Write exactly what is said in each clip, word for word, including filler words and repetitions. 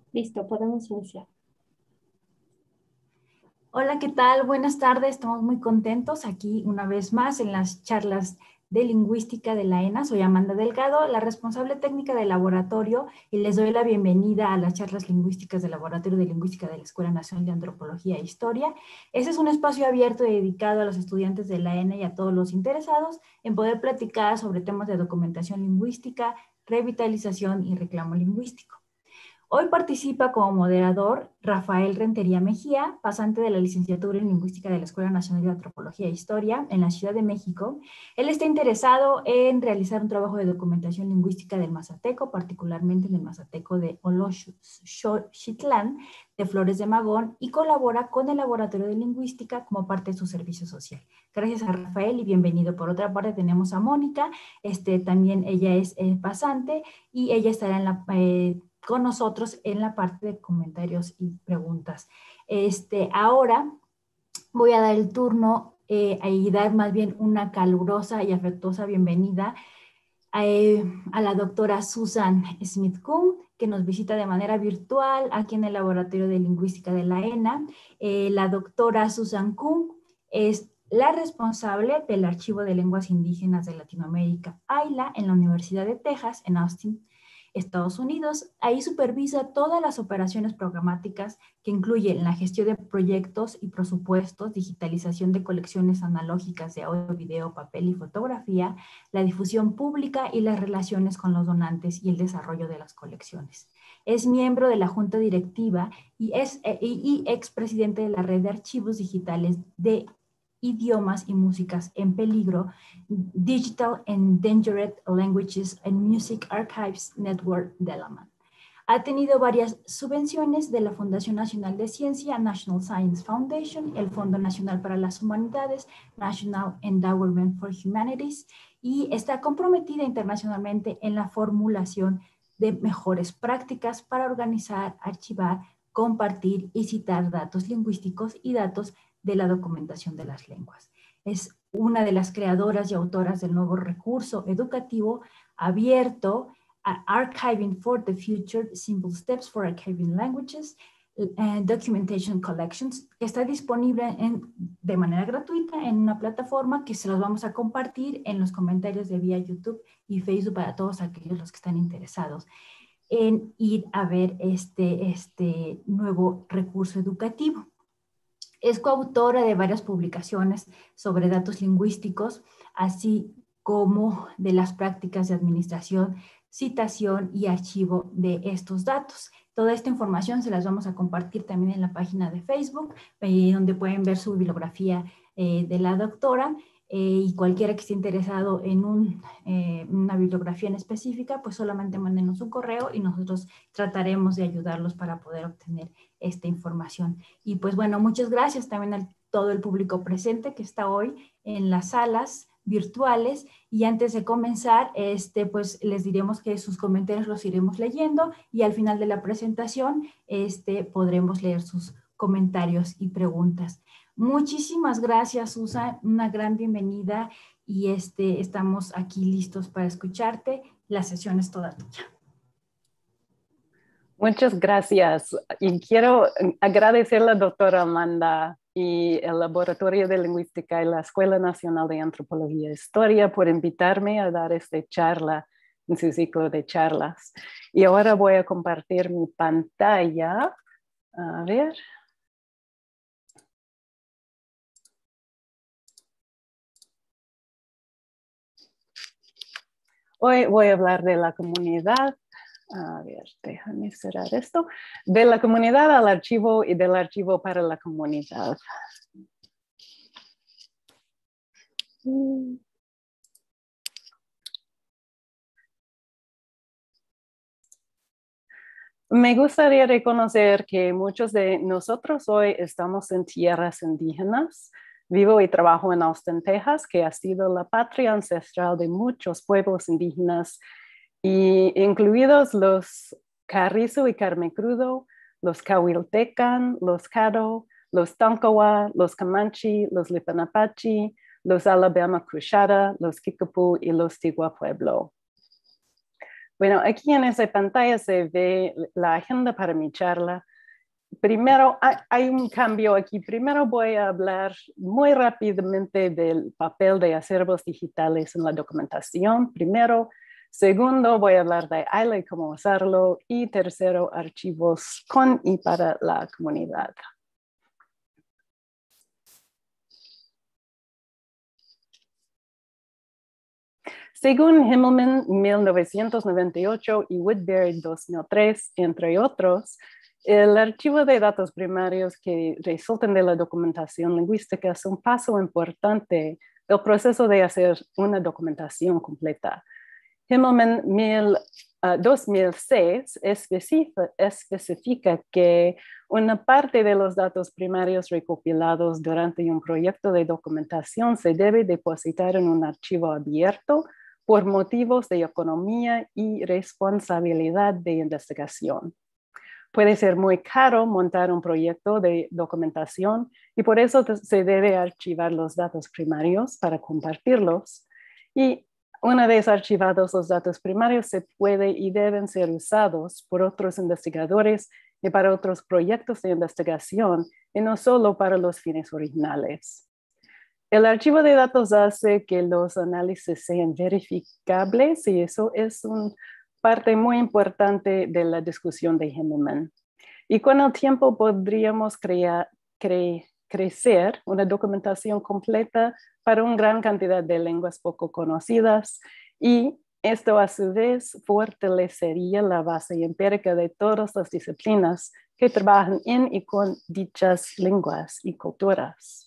Listo, podemos iniciar. Hola, ¿qué tal? Buenas tardes. Estamos muy contentos aquí una vez más en las charlas de lingüística de la ENA. Soy Amanda Delgado, la responsable técnica del laboratorio, y les doy la bienvenida a las charlas lingüísticas del Laboratorio de Lingüística de la Escuela Nacional de Antropología e Historia. Ese es un espacio abierto y dedicado a los estudiantes de la ENA y a todos los interesados en poder platicar sobre temas de documentación lingüística, revitalización y reclamo lingüístico. Hoy participa como moderador Rafael Rentería Mejía, pasante de la licenciatura en Lingüística de la Escuela Nacional de Antropología e Historia en la Ciudad de México. Él está interesado en realizar un trabajo de documentación lingüística del Mazateco, particularmente en el Mazateco de Oloxitlán de Flores de Magón, y colabora con el Laboratorio de Lingüística como parte de su servicio social. Gracias a Rafael y bienvenido. Por otra parte tenemos a Mónica, este, también ella es eh, pasante y ella estará en la... Eh, con nosotros en la parte de comentarios y preguntas. Este, ahora voy a dar el turno eh, y dar más bien una calurosa y afectuosa bienvenida a, eh, a la doctora Susan Smith-Kuhn, que nos visita de manera virtual aquí en el Laboratorio de Lingüística de la ENA. Eh, la doctora Susan Kuhn es la responsable del Archivo de Lenguas Indígenas de Latinoamérica, AILA, en la Universidad de Texas, en Austin, Estados Unidos. Ahí supervisa todas las operaciones programáticas que incluyen la gestión de proyectos y presupuestos, digitalización de colecciones analógicas de audio, video, papel y fotografía, la difusión pública y las relaciones con los donantes y el desarrollo de las colecciones. Es miembro de la Junta Directiva y es y, y expresidente de la Red de Archivos Digitales de Idiomas y Músicas en Peligro, Digital Endangered Languages and Music Archives Network Delaman. Ha tenido varias subvenciones de la Fundación Nacional de Ciencia, National Science Foundation, el Fondo Nacional para las Humanidades, National Endowment for Humanities, y está comprometida internacionalmente en la formulación de mejores prácticas para organizar, archivar, compartir y citar datos lingüísticos y datos de la documentación de las lenguas. Es una de las creadoras y autoras del nuevo recurso educativo abierto Archiving for the Future, Simple Steps for Archiving Languages, uh, Documentation Collections, que está disponible en, de manera gratuita en una plataforma que se los vamos a compartir en los comentarios de vía YouTube y Facebook para todos aquellos los que están interesados en ir a ver este, este nuevo recurso educativo. Es coautora de varias publicaciones sobre datos lingüísticos, así como de las prácticas de administración, citación y archivo de estos datos. Toda esta información se las vamos a compartir también en la página de Facebook, eh, donde pueden ver su bibliografía eh, de la doctora, eh, y cualquiera que esté interesado en un, eh, una bibliografía en específica, pues solamente mándenos un correo y nosotros trataremos de ayudarlos para poder obtener esta información. Y pues bueno, muchas gracias también a todo el público presente que está hoy en las salas virtuales. Y antes de comenzar, este, pues les diremos que sus comentarios los iremos leyendo y al final de la presentación este, podremos leer sus comentarios y preguntas. Muchísimas gracias, Susan, una gran bienvenida y este, estamos aquí listos para escucharte. La sesión es toda tuya. Muchas gracias. Y quiero agradecer a la doctora Amanda y el Laboratorio de Lingüística y la Escuela Nacional de Antropología e Historia por invitarme a dar esta charla en su ciclo de charlas. Y ahora voy a compartir mi pantalla. A ver. Hoy voy a hablar de la comunidad. A ver, déjame cerrar esto. De la comunidad al archivo y del archivo para la comunidad. Me gustaría reconocer que muchos de nosotros hoy estamos en tierras indígenas. Vivo y trabajo en Austin, Texas, que ha sido la patria ancestral de muchos pueblos indígenas, y incluidos los Carrizo y Carmecrudo, los Cahuiltecan, los Caddo, los Tonkawa, los Comanche, los Lipanapachi, los Alabama Crushara, los Kickapoo y los Tigua Pueblo. Bueno, aquí en esa pantalla se ve la agenda para mi charla. Primero, hay un cambio aquí. Primero voy a hablar muy rápidamente del papel de acervos digitales en la documentación. Primero. Segundo, voy a hablar de I L A y cómo usarlo. Y tercero, archivos con y para la comunidad. Según Himmelman mil novecientos noventa y ocho y Woodbury dos mil tres, entre otros, el archivo de datos primarios que resultan de la documentación lingüística es un paso importante del proceso de hacer una documentación completa. Himmelman uh, dos mil seis especifica, especifica que una parte de los datos primarios recopilados durante un proyecto de documentación se debe depositar en un archivo abierto por motivos de economía y responsabilidad de investigación. Puede ser muy caro montar un proyecto de documentación y por eso se debe archivar los datos primarios para compartirlos. Y una vez archivados los datos primarios, se puede y deben ser usados por otros investigadores y para otros proyectos de investigación, y no solo para los fines originales. El archivo de datos hace que los análisis sean verificables y eso es una parte muy importante de la discusión de Himmelman. Y con el tiempo podríamos crear, cre, crecer una documentación completa para una gran cantidad de lenguas poco conocidas y esto a su vez fortalecería la base empírica de todas las disciplinas que trabajan en y con dichas lenguas y culturas.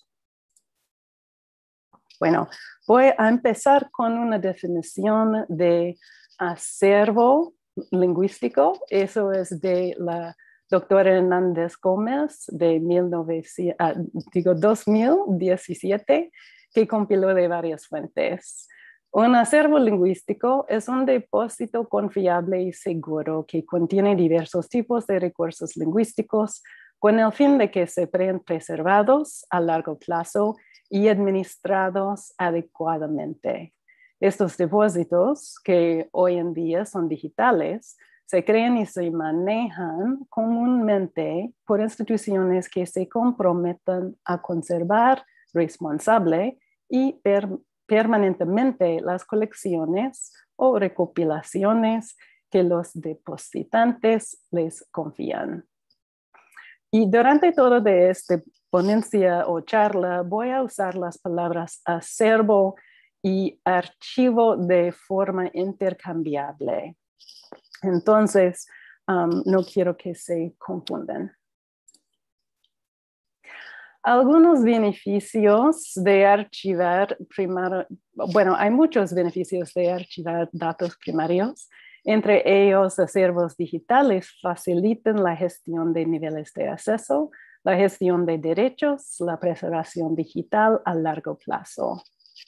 Bueno, voy a empezar con una definición de acervo lingüístico. Eso es de la doctora Hernández Gómez de mil novecientos, ah, digo, dos mil diecisiete, que compiló de varias fuentes. Un acervo lingüístico es un depósito confiable y seguro que contiene diversos tipos de recursos lingüísticos con el fin de que se sean preservados a largo plazo y administrados adecuadamente. Estos depósitos, que hoy en día son digitales, se crean y se manejan comúnmente por instituciones que se comprometan a conservar responsable y per permanentemente las colecciones o recopilaciones que los depositantes les confían. Y durante todo de esta ponencia o charla voy a usar las palabras acervo y archivo de forma intercambiable. Entonces, um, no quiero que se confundan. Algunos beneficios de archivar primero, bueno, hay muchos beneficios de archivar datos primarios. Entre ellos, acervos digitales facilitan la gestión de niveles de acceso, la gestión de derechos, la preservación digital a largo plazo.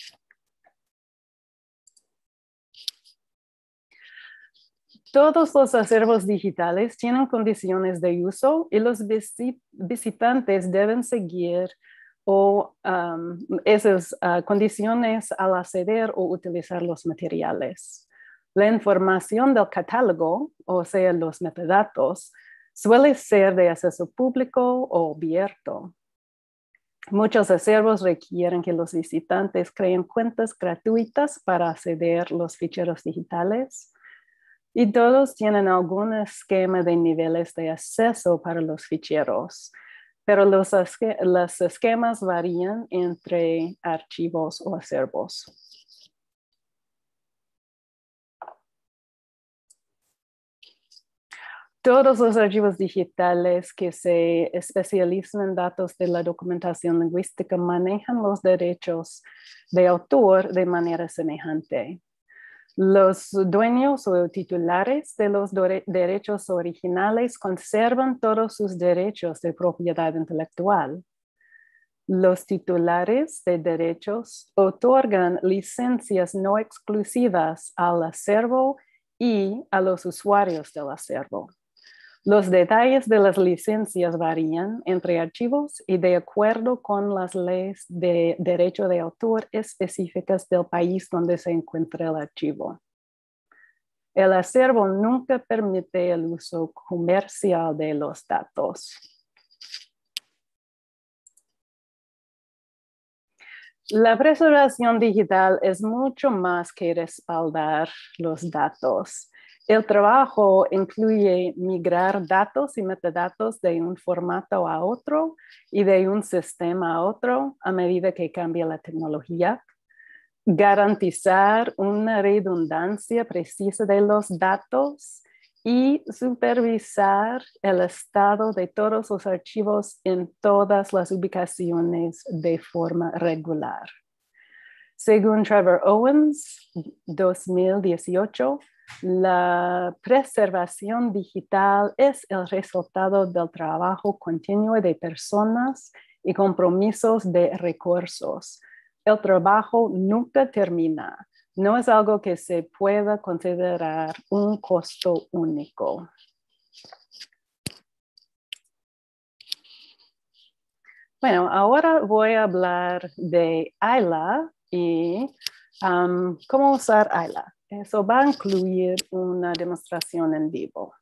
Todos los acervos digitales tienen condiciones de uso y los visitantes deben seguir o, um, esas uh, condiciones al acceder o utilizar los materiales. La información del catálogo, o sea, los metadatos, suele ser de acceso público o abierto. Muchos acervos requieren que los visitantes creen cuentas gratuitas para acceder a los ficheros digitales. Y todos tienen algún esquema de niveles de acceso para los ficheros, pero los, los esquemas varían entre archivos o acervos. Todos los archivos digitales que se especializan en datos de la documentación lingüística manejan los derechos de autor de manera semejante. Los dueños o titulares de los derechos originales conservan todos sus derechos de propiedad intelectual. Los titulares de derechos otorgan licencias no exclusivas al acervo y a los usuarios del acervo. Los detalles de las licencias varían entre archivos y de acuerdo con las leyes de derecho de autor específicas del país donde se encuentra el archivo. El acervo nunca permite el uso comercial de los datos. La preservación digital es mucho más que respaldar los datos. El trabajo incluye migrar datos y metadatos de un formato a otro y de un sistema a otro a medida que cambia la tecnología. Garantizar una redundancia precisa de los datos y supervisar el estado de todos los archivos en todas las ubicaciones de forma regular. Según Trevor Owens, dos mil dieciocho, la preservación digital es el resultado del trabajo continuo de personas y compromisos de recursos. El trabajo nunca termina. No es algo que se pueda considerar un costo único. Bueno, ahora voy a hablar de Ayla y um, cómo usar Ayla. Eso va a incluir una demostración en vivo.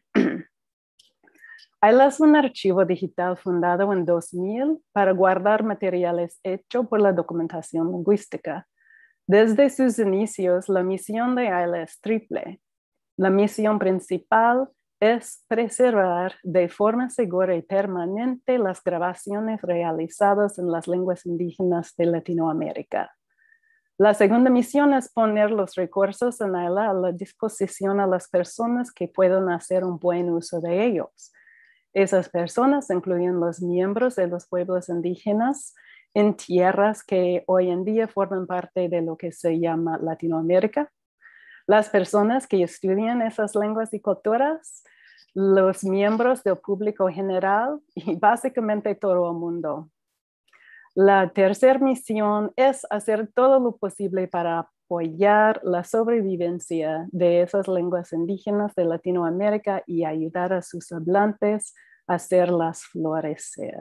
Ayla es un archivo digital fundado en dos mil para guardar materiales hechos por la documentación lingüística. Desde sus inicios, la misión de Ayla es triple. La misión principal es preservar de forma segura y permanente las grabaciones realizadas en las lenguas indígenas de Latinoamérica. La segunda misión es poner los recursos en Ayla a la disposición a las personas que puedan hacer un buen uso de ellos. Esas personas incluyen los miembros de los pueblos indígenas en tierras que hoy en día forman parte de lo que se llama Latinoamérica, las personas que estudian esas lenguas y culturas, los miembros del público general y básicamente todo el mundo. La tercera misión es hacer todo lo posible para apoyar la sobrevivencia de esas lenguas indígenas de Latinoamérica y ayudar a sus hablantes a hacerlas florecer.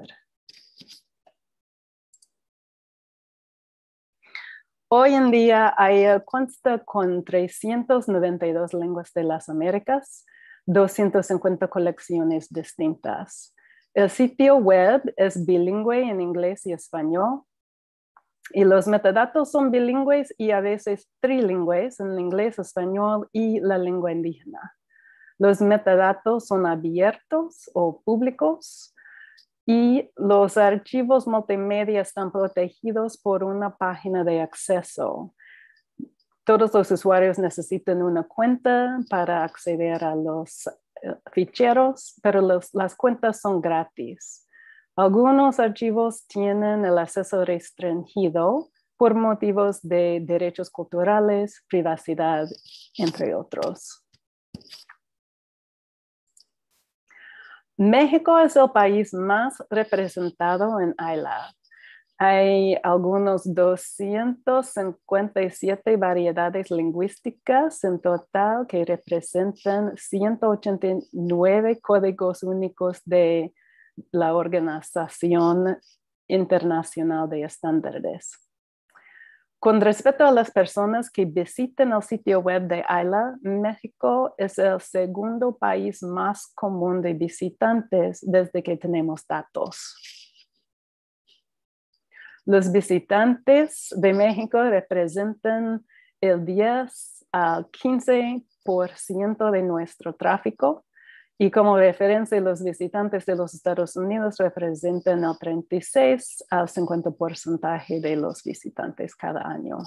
Hoy en día Ayla consta con trescientas noventa y dos lenguas de las Américas, doscientas cincuenta colecciones distintas. El sitio web es bilingüe en inglés y español, y los metadatos son bilingües y a veces trilingües en inglés, español y la lengua indígena. Los metadatos son abiertos o públicos y los archivos multimedia están protegidos por una página de acceso. Todos los usuarios necesitan una cuenta para acceder a los ficheros, pero los, las cuentas son gratis. Algunos archivos tienen el acceso restringido por motivos de derechos culturales, privacidad, entre otros. México es el país más representado en Ayla. Hay algunos doscientas cincuenta y siete variedades lingüísticas en total que representan ciento ochenta y nueve códigos únicos de la Organización Internacional de Estándares. Con respecto a las personas que visiten el sitio web de Ayla, México es el segundo país más común de visitantes desde que tenemos datos. Los visitantes de México representan el diez al quince por ciento de nuestro tráfico y como referencia los visitantes de los Estados Unidos representan el treinta y seis al cincuenta por ciento de los visitantes cada año.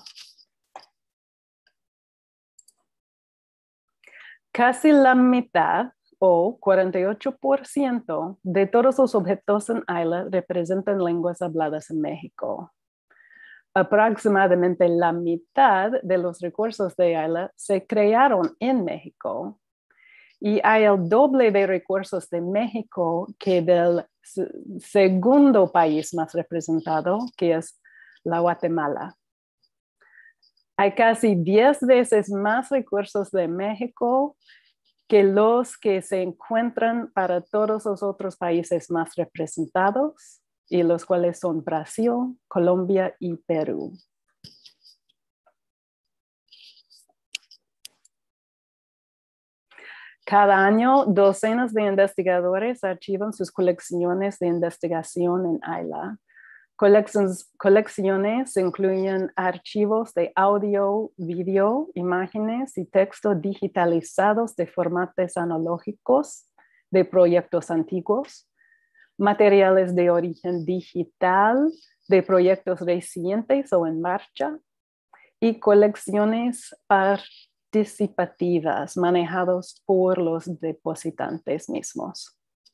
Casi la mitad o cuarenta y ocho por ciento de todos los objetos en Ayla representan lenguas habladas en México. Aproximadamente la mitad de los recursos de Ayla se crearon en México y hay el doble de recursos de México que del segundo país más representado, que es la Guatemala. Hay casi diez veces más recursos de México que los que se encuentran para todos los otros países más representados, y los cuales son Brasil, Colombia y Perú. Cada año, docenas de investigadores archivan sus colecciones de investigación en AILA. Colecciones, colecciones incluyen archivos de audio, video, imágenes y texto digitalizados de formatos analógicos de proyectos antiguos, materiales de origen digital de proyectos recientes o en marcha, y colecciones participativas manejados por los depositantes mismos.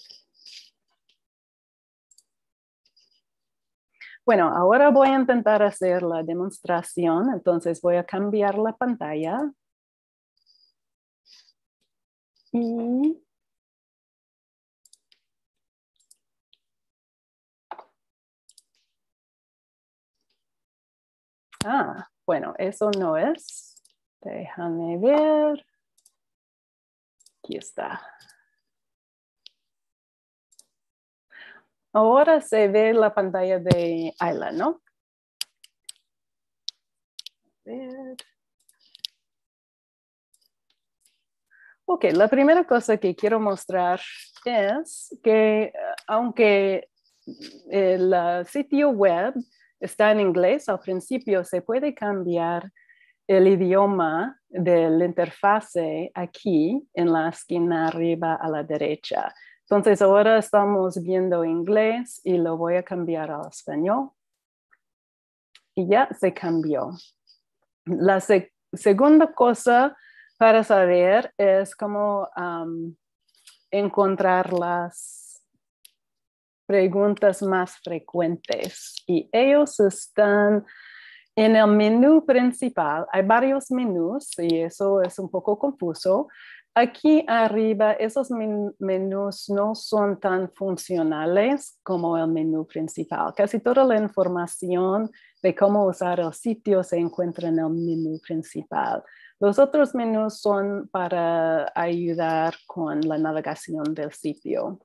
Bueno, ahora voy a intentar hacer la demostración, entonces voy a cambiar la pantalla. Y Ah, bueno, eso no es. Déjame ver. Aquí está. Ahora se ve la pantalla de AILA, ¿no? A ver. Ok, la primera cosa que quiero mostrar es que aunque el uh, sitio web está en inglés, al principio se puede cambiar el idioma de la interfase aquí en la esquina arriba a la derecha. Entonces ahora estamos viendo inglés y lo voy a cambiar al español. Y ya se cambió. La seg- segunda cosa para saber es cómo um, encontrar las preguntas más frecuentes. Y ellos están en el menú principal. Hay varios menús y eso es un poco confuso. Aquí arriba, esos men menús no son tan funcionales como el menú principal. Casi toda la información de cómo usar el sitio se encuentra en el menú principal. Los otros menús son para ayudar con la navegación del sitio.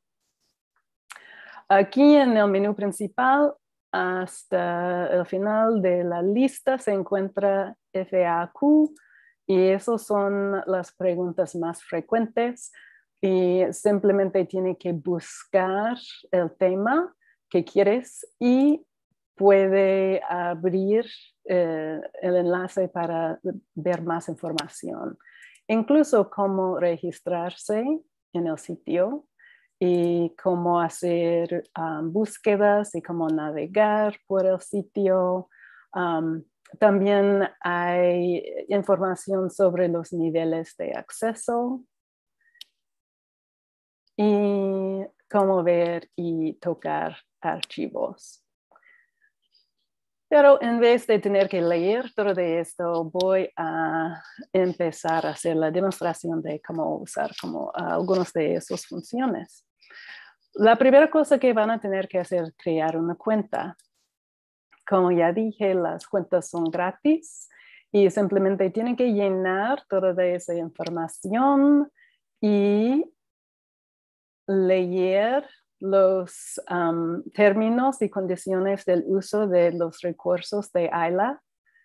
Aquí en el menú principal, hasta el final de la lista se encuentra F A Q y esas son las preguntas más frecuentes y simplemente tiene que buscar el tema que quieres y puede abrir eh, el enlace para ver más información. Incluso cómo registrarse en el sitio y cómo hacer um, búsquedas y cómo navegar por el sitio. Um, también hay información sobre los niveles de acceso y cómo ver y tocar archivos. Pero en vez de tener que leer todo de esto, voy a empezar a hacer la demostración de cómo usar como, uh, algunas de esas funciones. La primera cosa que van a tener que hacer es crear una cuenta. Como ya dije, las cuentas son gratis y simplemente tienen que llenar toda esa información y leer los um, términos y condiciones del uso de los recursos de AILA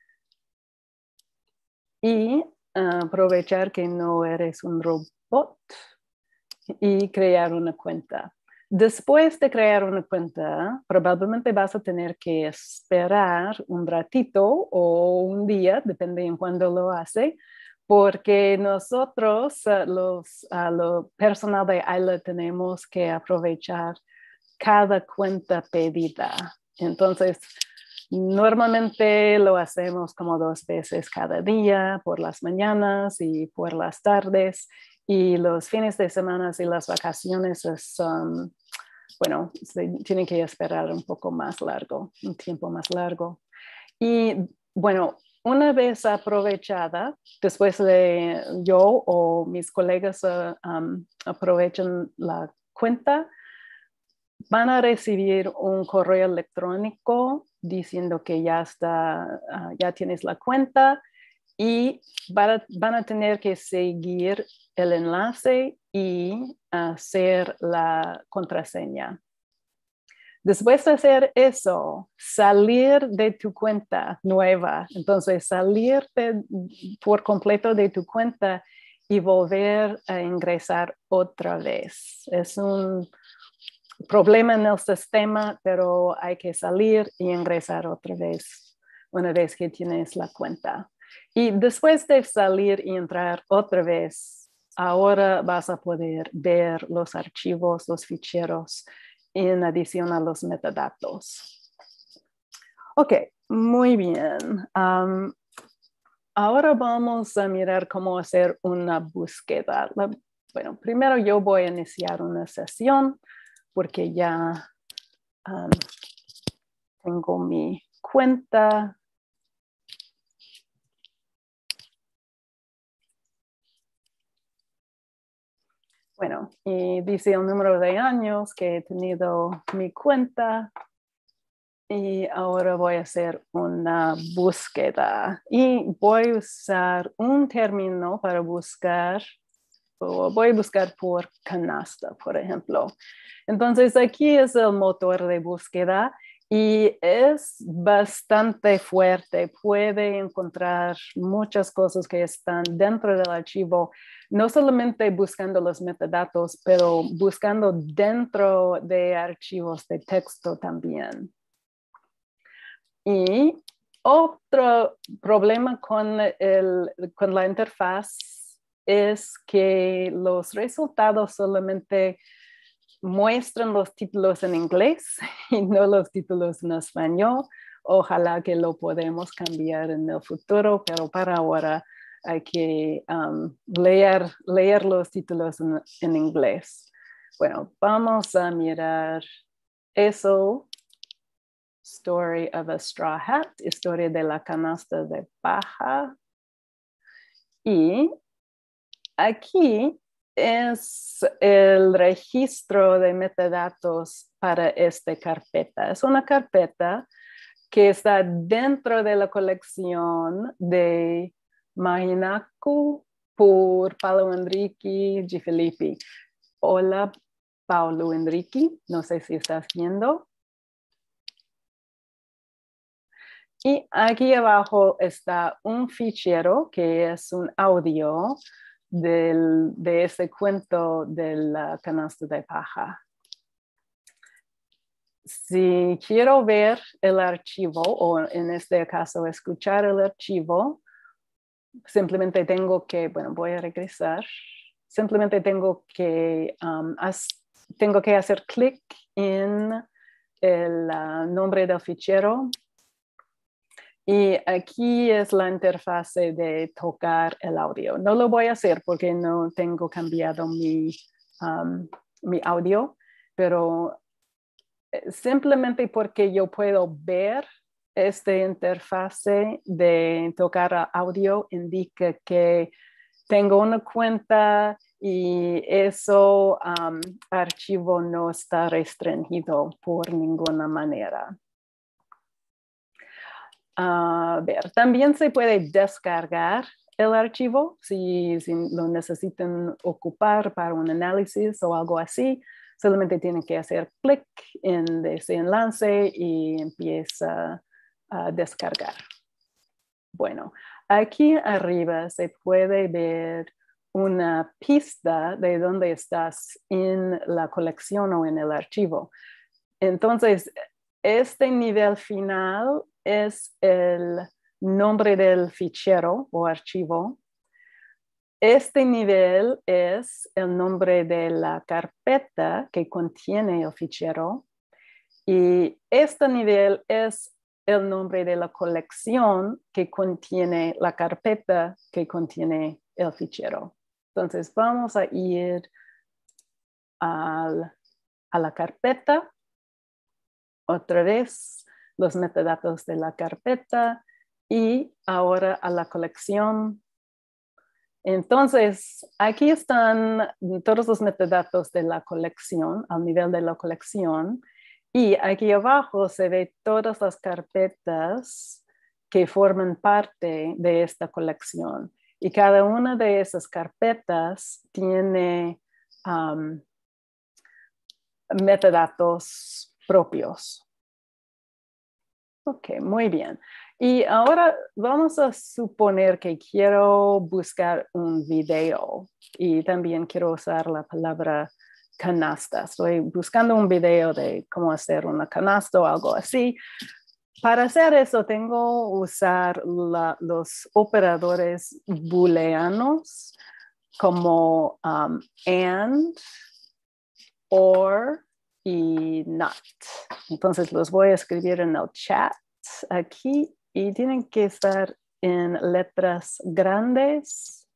y uh, aprovechar que no eres un robot y crear una cuenta. Después de crear una cuenta, probablemente vas a tener que esperar un ratito o un día, depende en cuándo lo hace, porque nosotros, uh, los uh, lo personal de AILA, tenemos que aprovechar cada cuenta pedida. Entonces, normalmente lo hacemos como dos veces cada día, por las mañanas y por las tardes. Y los fines de semana y las vacaciones es, um, bueno, se tienen que esperar un poco más largo, un tiempo más largo. Y bueno, una vez aprovechada, después de yo o mis colegas uh, um, aprovechan la cuenta, van a recibir un correo electrónico diciendo que ya está, uh, ya tienes la cuenta y van a, van a tener que seguir el enlace y hacer la contraseña. Después de hacer eso, salir de tu cuenta nueva, entonces salir de, por completo de tu cuenta y volver a ingresar otra vez. Es un problema en el sistema, pero hay que salir y ingresar otra vez una vez que tienes la cuenta. Y después de salir y entrar otra vez, ahora vas a poder ver los archivos, los ficheros, en adición a los metadatos. Ok, muy bien. Um, ahora vamos a mirar cómo hacer una búsqueda. La, bueno, primero yo voy a iniciar una sesión porque ya um, tengo mi cuenta. Bueno, y dice el número de años que he tenido mi cuenta. Y ahora voy a hacer una búsqueda. Y voy a usar un término para buscar. O voy a buscar por canasta, por ejemplo. Entonces, aquí es el motor de búsqueda. Y es bastante fuerte. Puede encontrar muchas cosas que están dentro del archivo, no solamente buscando los metadatos, pero buscando dentro de archivos de texto también. Y otro problema con, el, con la interfaz es que los resultados solamente muestran los títulos en inglés y no los títulos en español. Ojalá que lo podamos cambiar en el futuro, pero para ahora hay que um, leer, leer los títulos en, en inglés. Bueno, vamos a mirar eso. Story of a Straw Hat, historia de la canasta de paja. Y aquí es el registro de metadatos para esta carpeta. Es una carpeta que está dentro de la colección de Mahinaku por Paulo Enrique G. Filippi. Hola, Paulo Enrique. No sé si estás viendo. Y aquí abajo está un fichero que es un audio del, de ese cuento de la canasta de paja. Si quiero ver el archivo, o en este caso escuchar el archivo, simplemente tengo que, bueno, voy a regresar. Simplemente tengo que, um, as, tengo que hacer clic en el uh, nombre del fichero. Y aquí es la interfase de tocar el audio. No lo voy a hacer porque no tengo cambiado mi, um, mi audio, pero simplemente porque yo puedo ver esta interfase de tocar audio indica que tengo una cuenta y eso um, archivo no está restringido por ninguna manera. A uh, ver, también se puede descargar el archivo si, si lo necesitan ocupar para un análisis o algo así. Solamente tienen que hacer clic en ese enlace y empieza a descargar. Bueno, aquí arriba se puede ver una pista de dónde estás en la colección o en el archivo. Entonces, este nivel final es el nombre del fichero o archivo. Este nivel es el nombre de la carpeta que contiene el fichero. Y este nivel es el nombre de la colección que contiene la carpeta que contiene el fichero. Entonces, vamos a ir al, a la carpeta. Otra vez los metadatos de la carpeta y ahora a la colección. Entonces, aquí están todos los metadatos de la colección, al nivel de la colección. Y aquí abajo se ve todas las carpetas que forman parte de esta colección. Y cada una de esas carpetas tiene um, metadatos propios. Ok, muy bien. Y ahora vamos a suponer que quiero buscar un video y también quiero usar la palabra canasta. Estoy buscando un video de cómo hacer una canasta o algo así. Para hacer eso tengo que usar la, los operadores booleanos como um, and, or y not. Entonces los voy a escribir en el chat aquí y tienen que estar en letras grandes.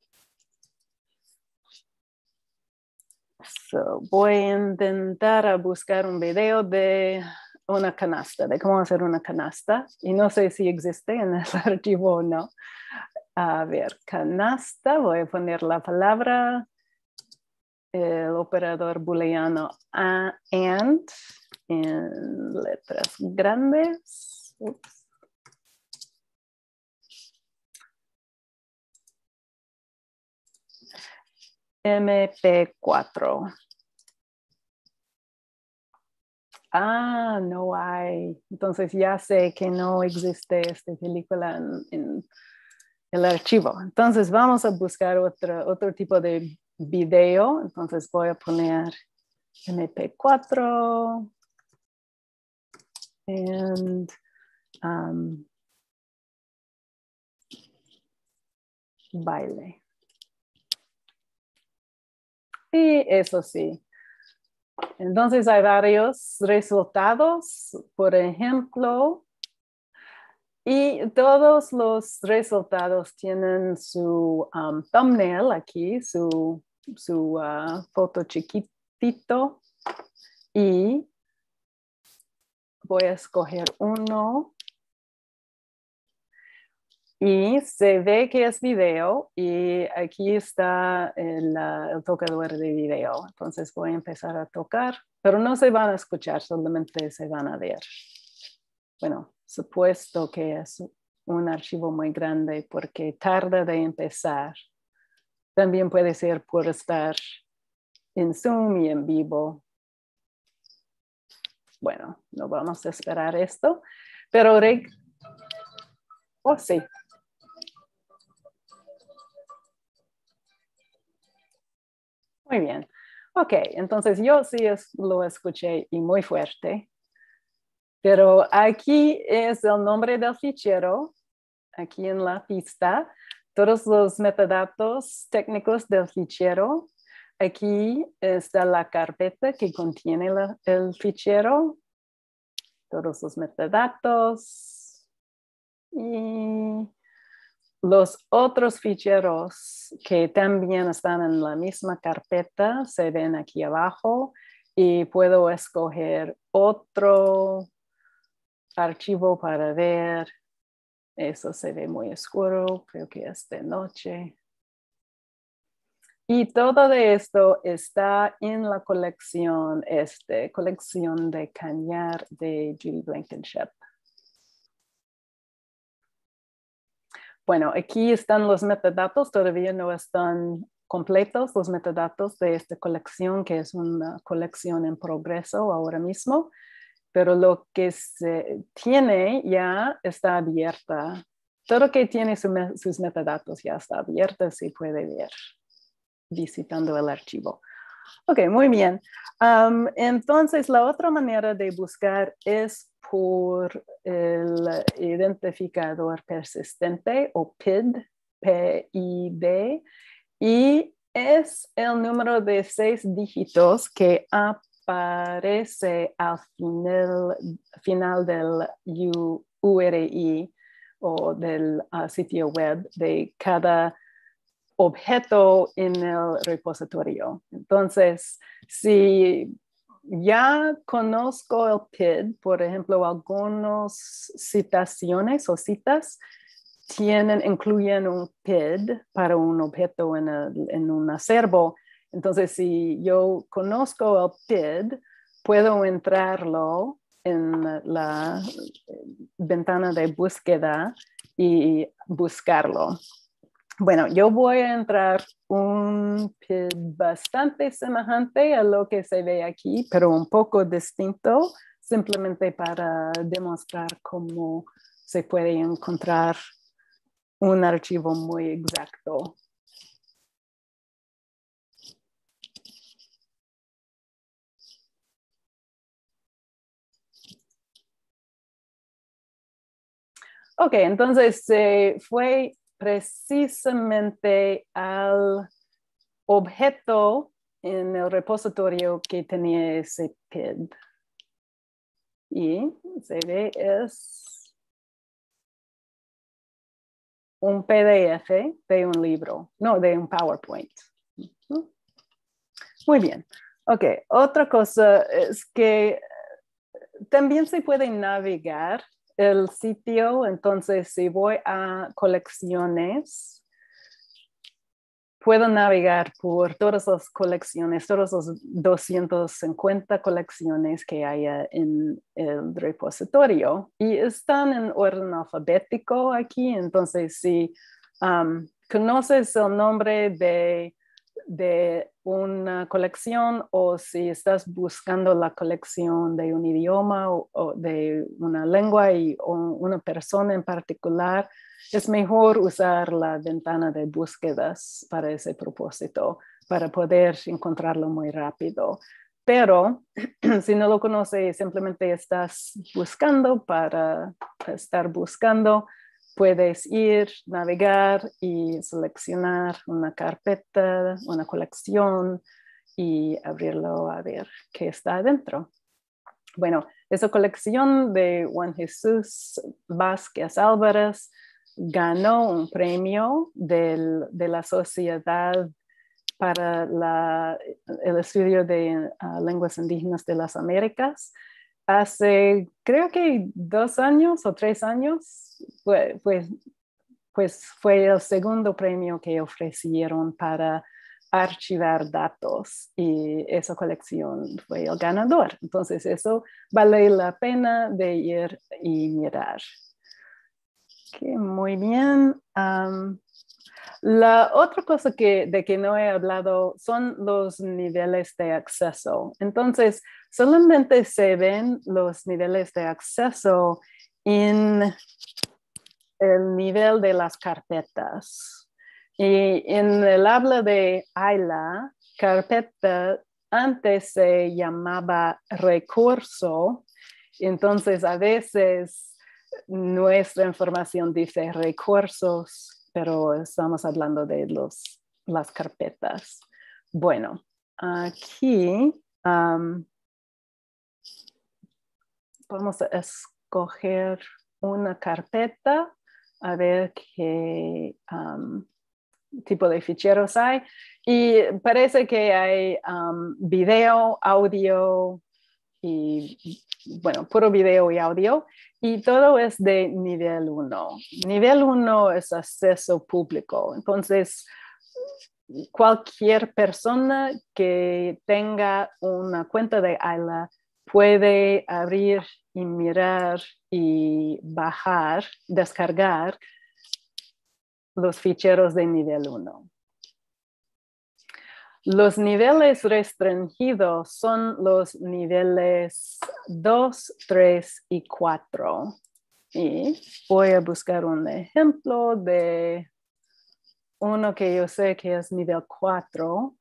So, voy a intentar buscar un video de una canasta, de cómo hacer una canasta. Y no sé si existe en el archivo o no. A ver, canasta, voy a poner la palabra, el operador booleano and en letras grandes. Ups. eme pe cuatro. Ah, no hay. Entonces ya sé que no existe esta película en, en el archivo. Entonces vamos a buscar otro, otro tipo de video. Entonces voy a poner eme pe cuatro and um, baile. Y eso sí. Entonces hay varios resultados, por ejemplo, y todos los resultados tienen su um, thumbnail aquí, su, su uh, foto chiquitito, y voy a escoger uno. Y se ve que es video y aquí está el, uh, el tocador de video. Entonces voy a empezar a tocar, pero no se van a escuchar, solamente se van a ver. Bueno, supuesto que es un archivo muy grande porque tarda de empezar. También puede ser por estar en Zoom y en vivo. Bueno, no vamos a esperar esto, pero... Oh, sí. Muy bien. Ok, entonces yo sí es, lo escuché y muy fuerte. Pero aquí es el nombre del fichero, aquí en la pista, todos los metadatos técnicos del fichero. Aquí está la carpeta que contiene la, el fichero, todos los metadatos y los otros ficheros que también están en la misma carpeta se ven aquí abajo y puedo escoger otro archivo para ver. Eso se ve muy oscuro, creo que es de noche. Y todo de esto está en la colección, este, colección de Cañar de Judy Blankenship. Bueno, aquí están los metadatos, todavía no están completos los metadatos de esta colección, que es una colección en progreso ahora mismo, pero lo que se tiene ya está abierta. Todo lo que tiene su, sus metadatos ya está abierto, se puede ver visitando el archivo. Ok, muy bien. Um, entonces, la otra manera de buscar es por el identificador persistente o P I D, P I D, y es el número de seis dígitos que aparece al final, final del U R I o del uh, sitio web de cada objeto en el repositorio. Entonces, si ya conozco el P I D, por ejemplo, algunas citaciones o citas tienen, incluyen un P I D para un objeto en, el, en un acervo. Entonces, si yo conozco el P I D, puedo entrarlo en la ventana de búsqueda y buscarlo. Bueno, yo voy a entrar un P I D bastante semejante a lo que se ve aquí, pero un poco distinto, simplemente para demostrar cómo se puede encontrar un archivo muy exacto. Ok, entonces eh, fue precisamente al objeto en el repositorio que tenía ese P I D. Y se ve es un P D F de un libro, no, de un PowerPoint. Muy bien. Ok, otra cosa es que también se puede navegar el sitio. Entonces, si voy a colecciones, puedo navegar por todas las colecciones, todas las doscientas cincuenta colecciones que hay en el repositorio y están en orden alfabético aquí. Entonces, si um, conoces el nombre de, de una colección o si estás buscando la colección de un idioma o, o de una lengua y o una persona en particular, es mejor usar la ventana de búsquedas para ese propósito, para poder encontrarlo muy rápido. Pero si no lo conoces, simplemente estás buscando para estar buscando, puedes ir, navegar y seleccionar una carpeta, una colección y abrirlo a ver qué está adentro. Bueno, esa colección de Juan Jesús Vázquez Álvarez ganó un premio del, de la Sociedad para la, el Estudio de uh, Lenguas Indígenas de las Américas. Hace, creo que dos años o tres años, pues, pues, pues fue el segundo premio que ofrecieron para archivar datos y esa colección fue el ganador. Entonces eso vale la pena de ir y mirar. Okay, muy bien. Um, la otra cosa que, de que no he hablado son los niveles de acceso. Entonces, solamente se ven los niveles de acceso en el nivel de las carpetas. Y en el habla de Ayla, carpeta antes se llamaba recurso. Entonces, a veces nuestra información dice recursos, pero estamos hablando de los, las carpetas. Bueno, aquí um, vamos a escoger una carpeta a ver qué um, tipo de ficheros hay. Y parece que hay um, video, audio y, bueno, puro video y audio. Y todo es de nivel uno. Nivel uno es acceso público. Entonces, cualquier persona que tenga una cuenta de Ayla puede abrir y mirar y bajar, descargar los ficheros de nivel uno. Los niveles restringidos son los niveles dos, tres y cuatro. Y voy a buscar un ejemplo de uno que yo sé que es nivel cuatro.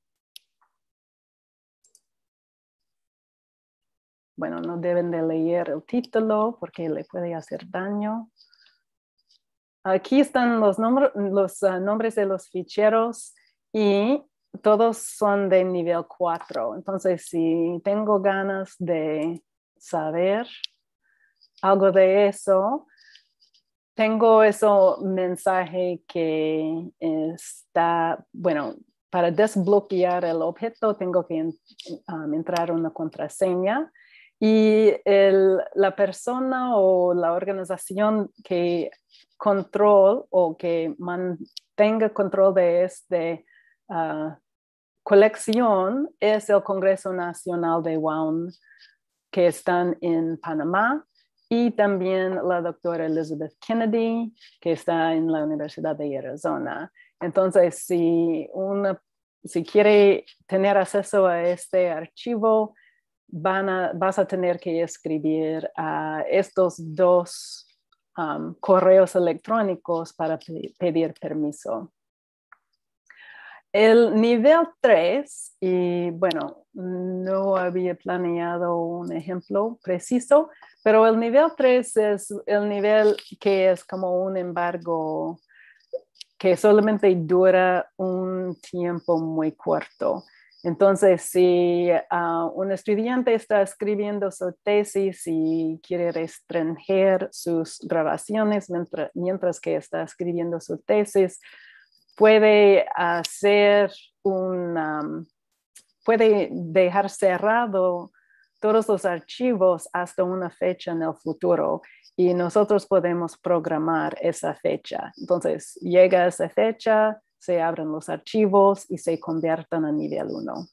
Bueno, no deben de leer el título porque le puede hacer daño. Aquí están los, nombr los uh, nombres de los ficheros y todos son de nivel cuatro. Entonces, si tengo ganas de saber algo de eso, tengo ese mensaje que está, bueno, para desbloquear el objeto tengo que um, entrar una contraseña y el, la persona o la organización que control o que mantenga control de este uh, colección es el Congreso Nacional de W A U N que están en Panamá y también la doctora Elizabeth Kennedy que está en la Universidad de Arizona. Entonces, si, una, si quiere tener acceso a este archivo, van a, vas a tener que escribir a estos dos um, correos electrónicos para pedir permiso. El nivel tres, y bueno, no había planeado un ejemplo preciso, pero el nivel tres es el nivel que es como un embargo que solamente dura un tiempo muy corto. Entonces, si uh, un estudiante está escribiendo su tesis y quiere restringir sus grabaciones mientras, mientras que está escribiendo su tesis, puede hacer un, um, puede dejar cerrado todos los archivos hasta una fecha en el futuro y nosotros podemos programar esa fecha. Entonces, llega esa fecha, se abren los archivos y se convierten a nivel uno.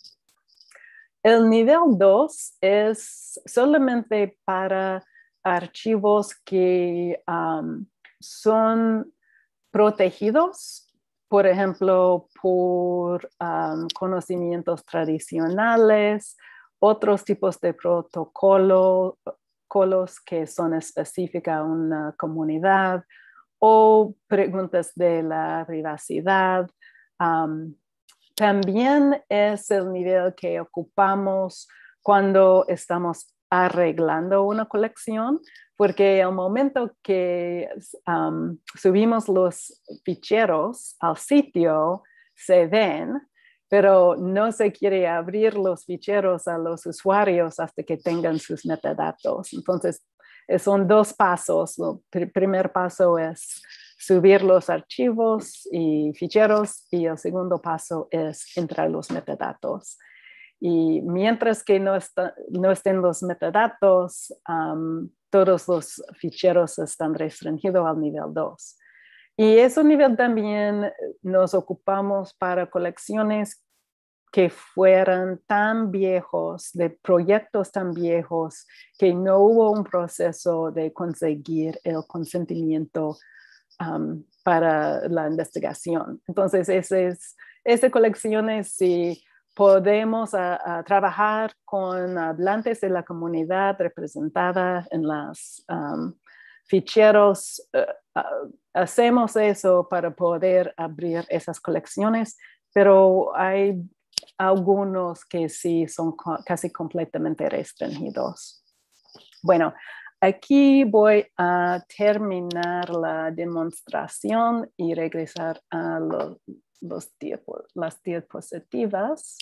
El nivel dos es solamente para archivos que um, son protegidos, por ejemplo, por um, conocimientos tradicionales, otros tipos de protocolos que son específicos a una comunidad o preguntas de la privacidad. Um, también es el nivel que ocupamos cuando estamos arreglando una colección, porque el momento que um, subimos los ficheros al sitio, se ven, pero no se quiere abrir los ficheros a los usuarios hasta que tengan sus metadatos. Entonces, son dos pasos. El primer paso es subir los archivos y ficheros y el segundo paso es entrar los metadatos. Y mientras que no, está, no estén los metadatos, um, todos los ficheros están restringidos al nivel dos. Y ese nivel también nos ocupamos para colecciones que fueran tan viejos, de proyectos tan viejos, que no hubo un proceso de conseguir el consentimiento um, para la investigación. Entonces, esas, esas colecciones, si podemos a, a trabajar con hablantes de la comunidad representada en los um, ficheros, uh, uh, hacemos eso para poder abrir esas colecciones, pero hay algunos que sí son co- casi completamente restringidos. Bueno, aquí voy a terminar la demostración y regresar a los, los diapo, las diapositivas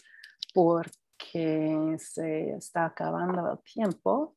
porque se está acabando el tiempo.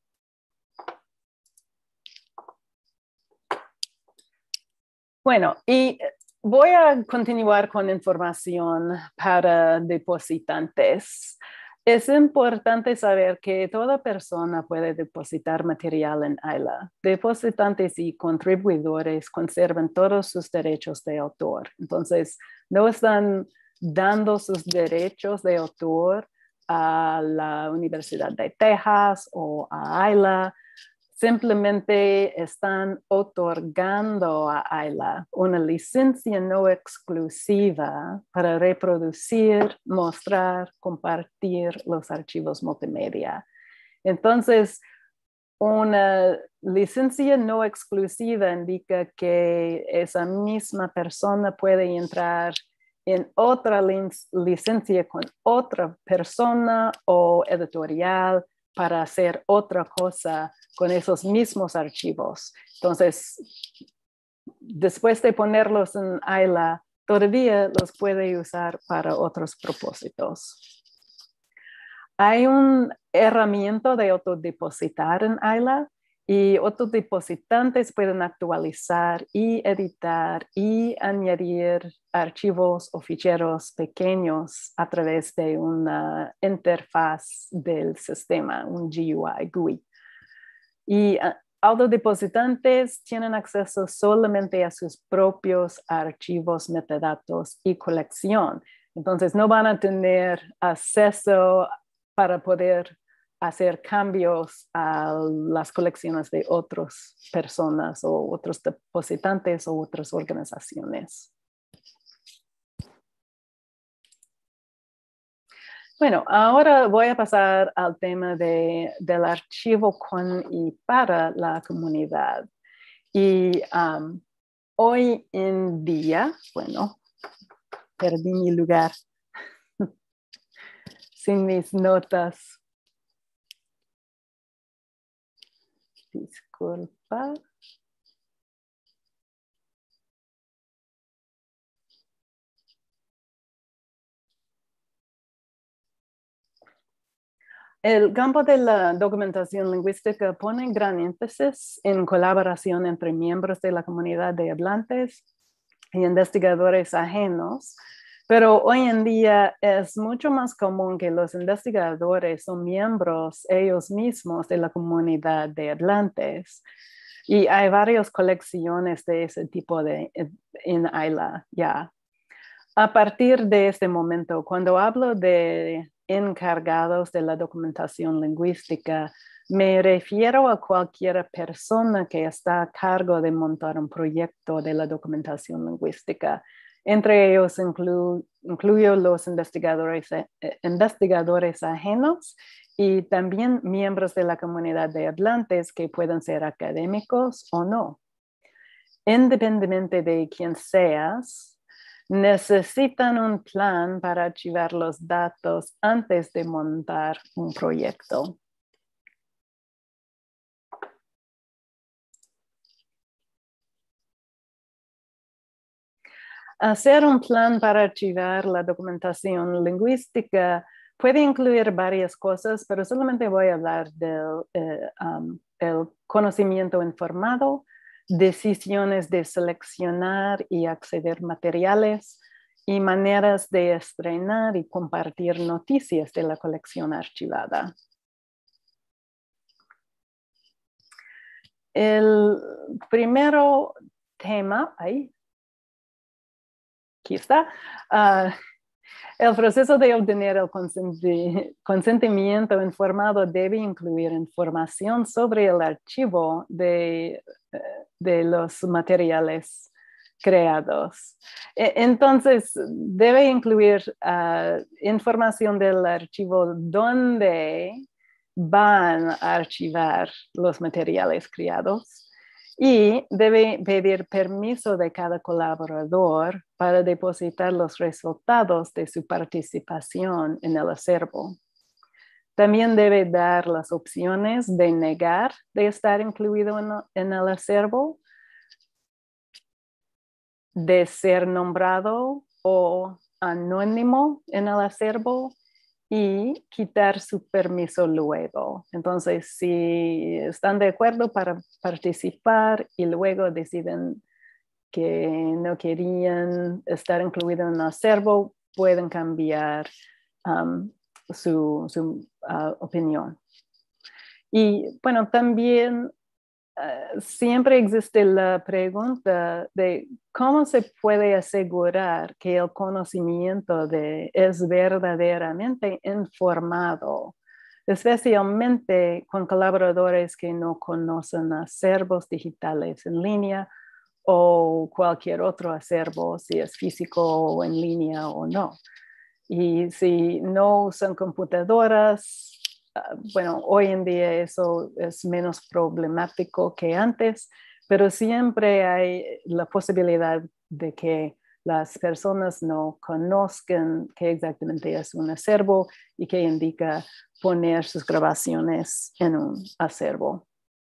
Bueno, y voy a continuar con información para depositantes. Es importante saber que toda persona puede depositar material en AILA. Depositantes y contribuidores conservan todos sus derechos de autor. Entonces, no están dando sus derechos de autor a la Universidad de Texas o a AILA. Simplemente están otorgando a AILA una licencia no exclusiva para reproducir, mostrar, compartir los archivos multimedia. Entonces, una licencia no exclusiva indica que esa misma persona puede entrar en otra licencia con otra persona o editorial para hacer otra cosa con esos mismos archivos. Entonces, después de ponerlos en AILA, todavía los puede usar para otros propósitos. Hay una herramienta de autodepositar en AILA y autodepositantes pueden actualizar y editar y añadir archivos o ficheros pequeños a través de una interfaz del sistema, un G U I, G U I. Y uh, autodepositantes tienen acceso solamente a sus propios archivos, metadatos y colección. Entonces no van a tener acceso para poder hacer cambios a las colecciones de otras personas o otros depositantes o otras organizaciones. Bueno, ahora voy a pasar al tema de, del archivo con y para la comunidad. Y um, hoy en día, bueno, perdí mi lugar sin mis notas. Disculpa. El campo de la documentación lingüística pone gran énfasis en colaboración entre miembros de la comunidad de hablantes y investigadores ajenos, pero hoy en día es mucho más común que los investigadores son miembros ellos mismos de la comunidad de hablantes. Y hay varias colecciones de ese tipo de, en I L A ya. A partir de este momento, cuando hablo de encargados de la documentación lingüística, me refiero a cualquier persona que está a cargo de montar un proyecto de la documentación lingüística. Entre ellos inclu incluyo los investigadores, eh, investigadores ajenos y también miembros de la comunidad de hablantes que pueden ser académicos o no. Independientemente de quién seas, necesitan un plan para archivar los datos antes de montar un proyecto. Hacer un plan para archivar la documentación lingüística puede incluir varias cosas, pero solamente voy a hablar del eh, um, el conocimiento informado, decisiones de seleccionar y acceder materiales y maneras de estrenar y compartir noticias de la colección archivada. El primero tema, ahí, aquí está, uh, el proceso de obtener el consenti consentimiento informado debe incluir información sobre el archivo de, de los materiales creados. Entonces, debe incluir uh, información del archivo donde van a archivar los materiales creados. Y debe pedir permiso de cada colaborador para depositar los resultados de su participación en el acervo. También debe dar las opciones de negar de estar incluido en, en el acervo, de ser nombrado o anónimo en el acervo y quitar su permiso luego. Entonces, si están de acuerdo para participar y luego deciden que no querían estar incluidos en el acervo, pueden cambiar um, su, su uh, opinión. Y bueno, también uh, siempre existe la pregunta de cómo se puede asegurar que el conocimiento de, es verdaderamente informado, especialmente con colaboradores que no conocen acervos digitales en línea o cualquier otro acervo, si es físico o en línea o no. Y si no usan computadoras, uh, bueno, hoy en día eso es menos problemático que antes, pero siempre hay la posibilidad de que las personas no conozcan qué exactamente es un acervo y qué indica poner sus grabaciones en un acervo.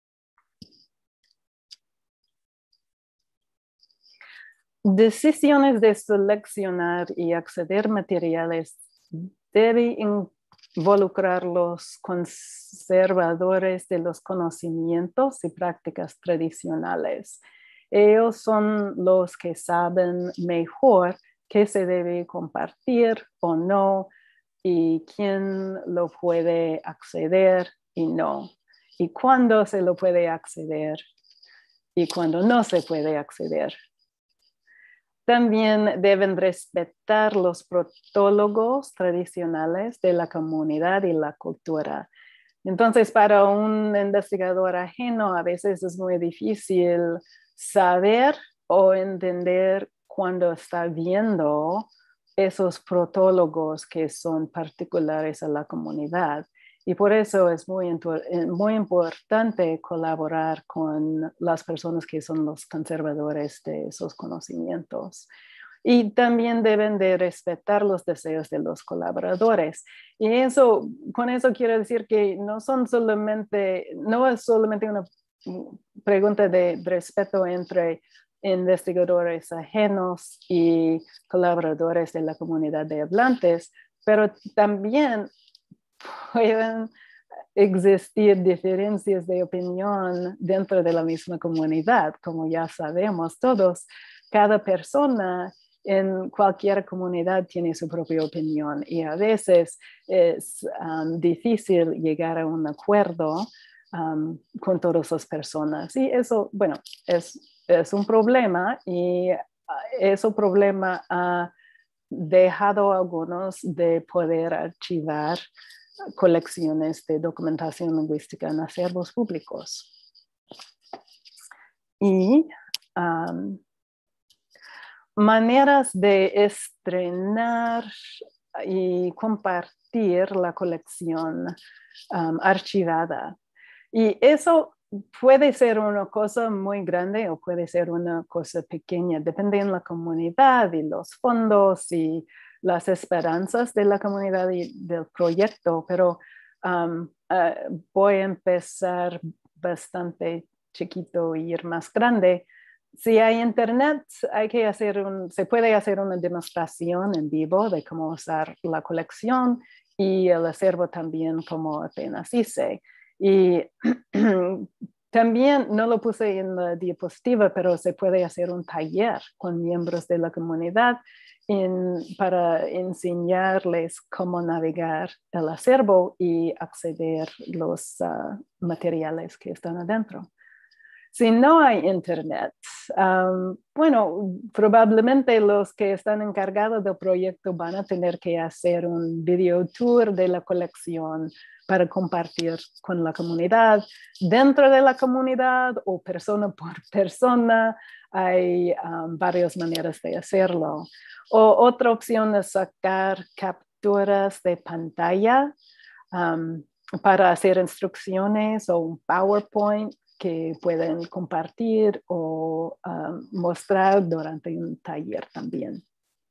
Decisiones de seleccionar y acceder materiales deben involucrar los conservadores de los conocimientos y prácticas tradicionales. Ellos son los que saben mejor qué se debe compartir o no y quién lo puede acceder y no, y cuándo se lo puede acceder y cuándo no se puede acceder. También deben respetar los protólogos tradicionales de la comunidad y la cultura. Entonces, para un investigador ajeno, a veces es muy difícil saber o entender cuando está viendo esos protólogos que son particulares a la comunidad. Y por eso es muy, muy importante colaborar con las personas que son los conservadores de esos conocimientos. Y también deben de respetar los deseos de los colaboradores. Y eso, con eso quiero decir que no son solamente, no es solamente una pregunta de respeto entre investigadores ajenos y colaboradores de la comunidad de hablantes, pero también pueden existir diferencias de opinión dentro de la misma comunidad. Como ya sabemos todos, cada persona en cualquier comunidad tiene su propia opinión y a veces es um, difícil llegar a un acuerdo um, con todas las personas. Y eso, bueno, es, es un problema y ese problema ha dejado a algunos de poder archivar colecciones de documentación lingüística en acervos públicos. Y um, maneras de estrenar y compartir la colección um, archivada. Y eso puede ser una cosa muy grande o puede ser una cosa pequeña, depende de la comunidad y los fondos y las esperanzas de la comunidad y del proyecto, pero um, uh, voy a empezar bastante chiquito y ir más grande. Si hay internet, hay que hacer un, se puede hacer una demostración en vivo de cómo usar la colección y el acervo también, como apenas hice. Y también, no lo puse en la diapositiva, pero se puede hacer un taller con miembros de la comunidad en, para enseñarles cómo navegar el acervo y acceder a los uh, materiales que están adentro. Si no hay internet, um, bueno, probablemente los que están encargados del proyecto van a tener que hacer un video tour de la colección para compartir con la comunidad. Dentro de la comunidad o persona por persona, hay um, varias maneras de hacerlo. O otra opción es sacar capturas de pantalla um, para hacer instrucciones o un PowerPoint que pueden compartir o um, mostrar durante un taller también.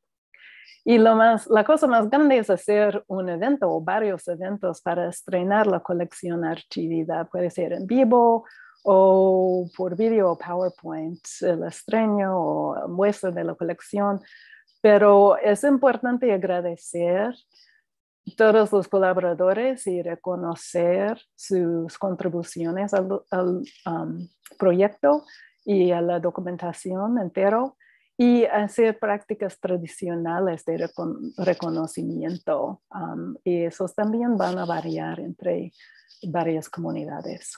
Y lo más, la cosa más grande es hacer un evento o varios eventos para estrenar la colección archivada. Puede ser en vivo o por video o PowerPoint, el estreno o muestra de la colección. Pero es importante agradecer todos los colaboradores y reconocer sus contribuciones al, al um, proyecto y a la documentación entero y hacer prácticas tradicionales de recon reconocimiento. Um, y esos también van a variar entre varias comunidades.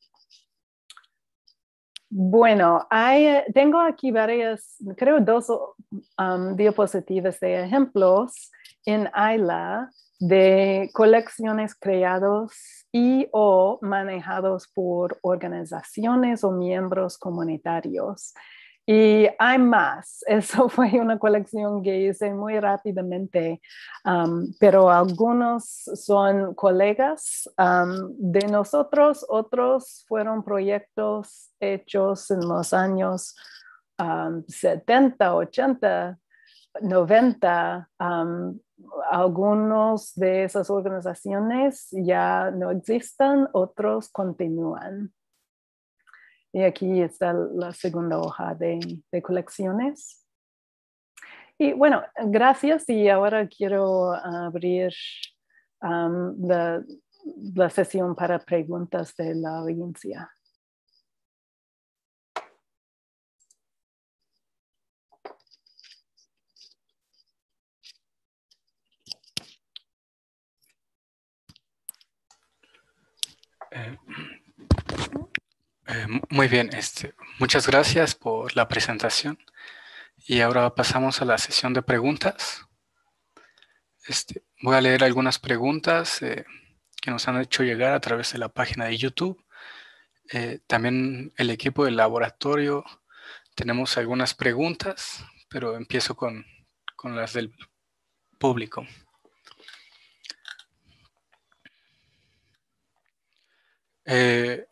Bueno, hay, tengo aquí varias, creo dos um, diapositivas de ejemplos en AILA de colecciones creados y o manejados por organizaciones o miembros comunitarios. Y hay más. Eso fue una colección que hice muy rápidamente, um, pero algunos son colegas um, de nosotros, otros fueron proyectos hechos en los años um, setenta, ochenta, noventa. Um, algunos de esas organizaciones ya no existen, otros continúan. Y aquí está la segunda hoja de, de colecciones. Y bueno, gracias. Y ahora quiero abrir um, la, la sesión para preguntas de la audiencia. Eh, eh, muy bien, este, muchas gracias por la presentación. Y ahora pasamos a la sesión de preguntas. Este, voy a leer algunas preguntas eh, que nos han hecho llegar a través de la página de YouTube. Eh, también el equipo del laboratorio tenemos algunas preguntas, pero empiezo con, con las del público. Eh,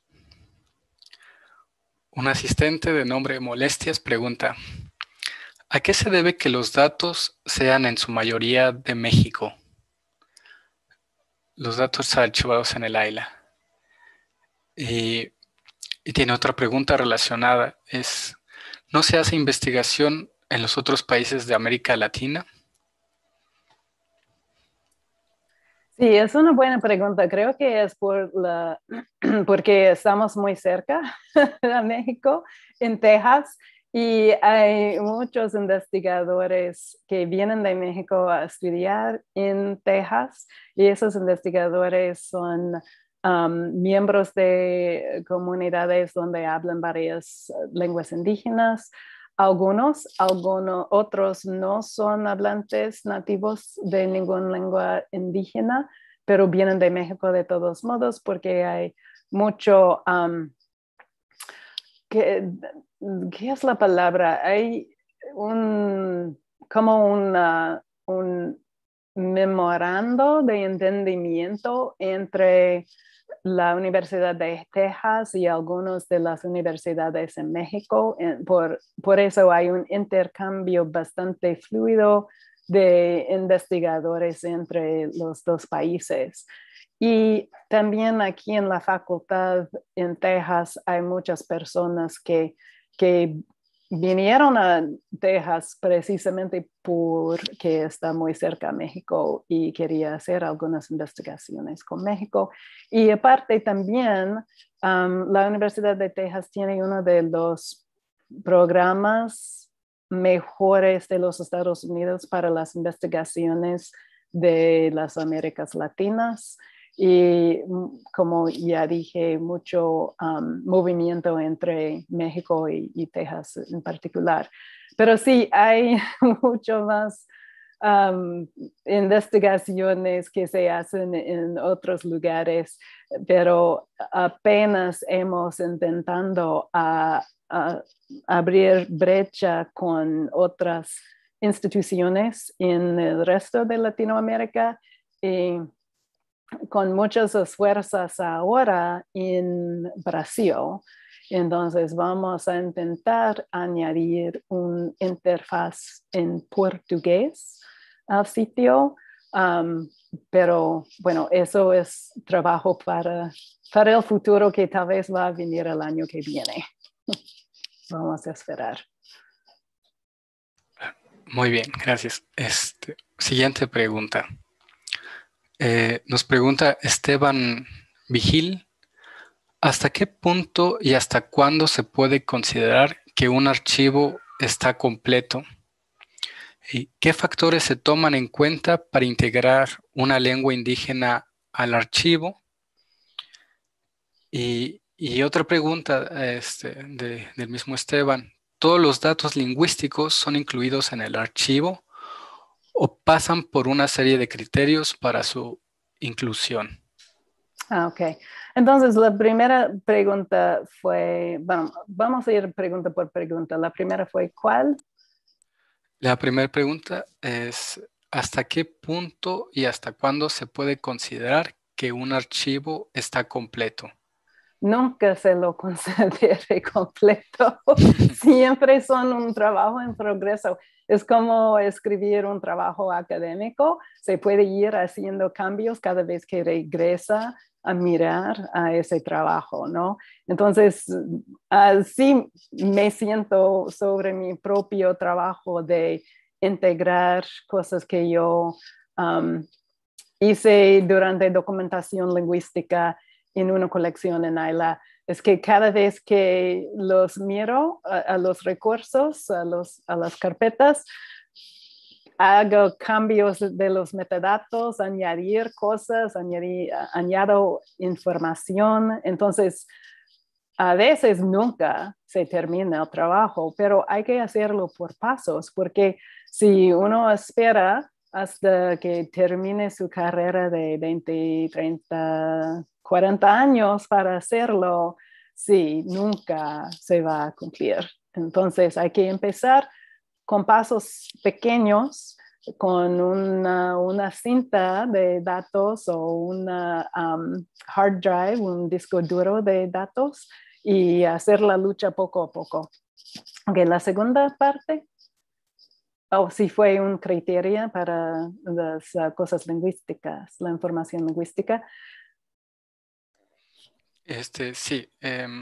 un asistente de nombre Molestias pregunta, ¿a qué se debe que los datos sean en su mayoría de México? Los datos archivados en el AILA. Y, y tiene otra pregunta relacionada, es, ¿no se hace investigación en los otros países de América Latina? Sí, es una buena pregunta. Creo que es por la, porque estamos muy cerca de México, en Texas, y hay muchos investigadores que vienen de México a estudiar en Texas, y esos investigadores son um, miembros de comunidades donde hablan varias lenguas indígenas. Algunos, algunos otros no son hablantes nativos de ninguna lengua indígena, pero vienen de México de todos modos porque hay mucho, um, ¿qué, ¿qué es la palabra? Hay un, como una, un memorando de entendimiento entre la Universidad de Texas y algunas de las universidades en México. Por, por eso hay un intercambio bastante fluido de investigadores entre los dos países. Y también aquí en la facultad en Texas hay muchas personas que, que vinieron a Texas precisamente porque está muy cerca a México y quería hacer algunas investigaciones con México. Y aparte también, um, la Universidad de Texas tiene uno de los programas mejores de los Estados Unidos para las investigaciones de las Américas Latinas. Y como ya dije, mucho um, movimiento entre México y, y Texas en particular. Pero sí, hay mucho más um, investigaciones que se hacen en otros lugares, pero apenas hemos intentando a, a abrir brecha con otras instituciones en el resto de Latinoamérica y con muchas esfuerzos ahora en Brasil. Entonces vamos a intentar añadir una interfaz en portugués al sitio, um, pero bueno, eso es trabajo para, para el futuro que tal vez va a venir el año que viene. Vamos a esperar. Muy bien, gracias. Este, siguiente pregunta. Eh, nos pregunta Esteban Vigil, ¿hasta qué punto y hasta cuándo se puede considerar que un archivo está completo? ¿Y qué factores se toman en cuenta para integrar una lengua indígena al archivo? Y, y otra pregunta este, de, del mismo Esteban, ¿todos los datos lingüísticos son incluidos en el archivo o pasan por una serie de criterios para su inclusión? Ah, ok. Entonces, la primera pregunta fue, bueno, vamos a ir pregunta por pregunta. La primera fue, ¿cuál? La primera pregunta es, ¿hasta qué punto y hasta cuándo se puede considerar que un archivo está completo? Nunca se lo considere completo. Siempre son un trabajo en progreso. Es como escribir un trabajo académico. Se puede ir haciendo cambios cada vez que regresa a mirar a ese trabajo, ¿no? Entonces, así me siento sobre mi propio trabajo de integrar cosas que yo um, hice durante documentación lingüística en una colección en AILA. Es que cada vez que los miro a, a los recursos, a, los, a las carpetas, hago cambios de los metadatos, añadir cosas, añadir, añado información. Entonces, a veces nunca se termina el trabajo, pero hay que hacerlo por pasos, porque si uno espera hasta que termine su carrera de veinte, treinta, cuarenta años para hacerlo, sí, nunca se va a cumplir. Entonces hay que empezar con pasos pequeños con una, una cinta de datos o una um, hard drive, un disco duro de datos y hacer la lucha poco a poco. Okay, la segunda parte, o oh, si fue un criterio para las uh, cosas lingüísticas, la información lingüística. Este, sí. Eh,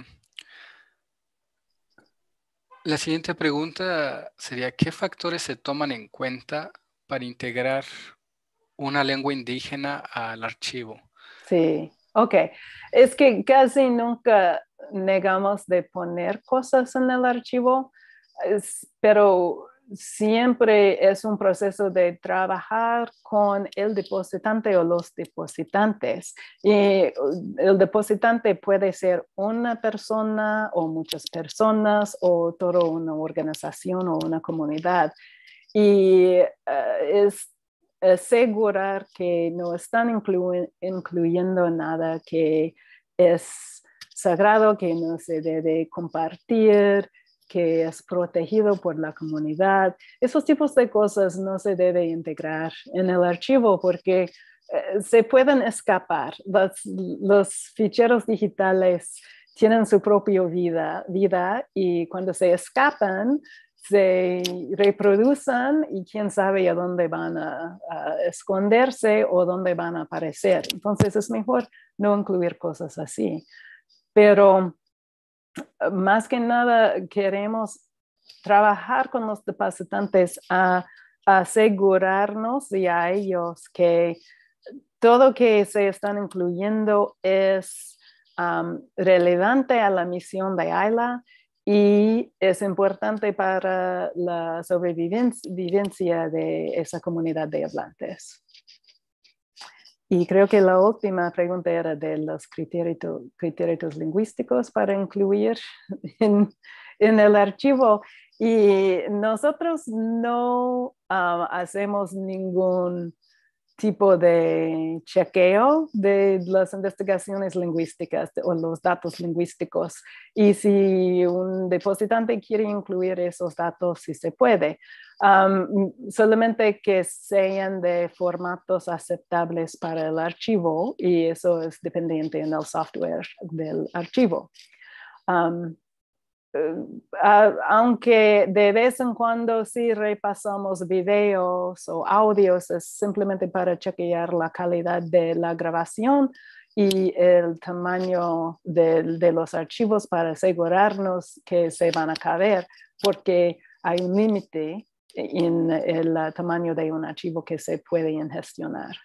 la siguiente pregunta sería, ¿qué factores se toman en cuenta para integrar una lengua indígena al archivo? Sí, ok. Es que casi nunca negamos de poner cosas en el archivo, es, pero siempre es un proceso de trabajar con el depositante o los depositantes. Y el depositante puede ser una persona o muchas personas o toda una organización o una comunidad. Y uh, es asegurar que no están inclu incluyendo nada que es sagrado, que no se debe compartir, que es protegido por la comunidad. Esos tipos de cosas no se debe integrar en el archivo porque eh, se pueden escapar. Los, los ficheros digitales tienen su propia vida, vida y cuando se escapan, se reproducen y quién sabe a dónde van a, a esconderse o dónde van a aparecer. Entonces es mejor no incluir cosas así. Pero más que nada queremos trabajar con los depositantes a, a asegurarnos y a ellos que todo que se están incluyendo es um, relevante a la misión de AILA y es importante para la sobrevivencia de esa comunidad de hablantes. Y creo que la última pregunta era de los criterios, criterios lingüísticos para incluir en, en el archivo. Y nosotros no uh, hacemos ningún tipo de chequeo de las investigaciones lingüísticas o los datos lingüísticos. Y si un depositante quiere incluir esos datos, sí se puede. Um, solamente que sean de formatos aceptables para el archivo y eso es dependiente en el software del archivo. Um, Uh, aunque de vez en cuando sí repasamos videos o audios, es simplemente para chequear la calidad de la grabación y el tamaño de, de los archivos para asegurarnos que se van a caber, porque hay un límite en el tamaño de un archivo que se puede gestionar.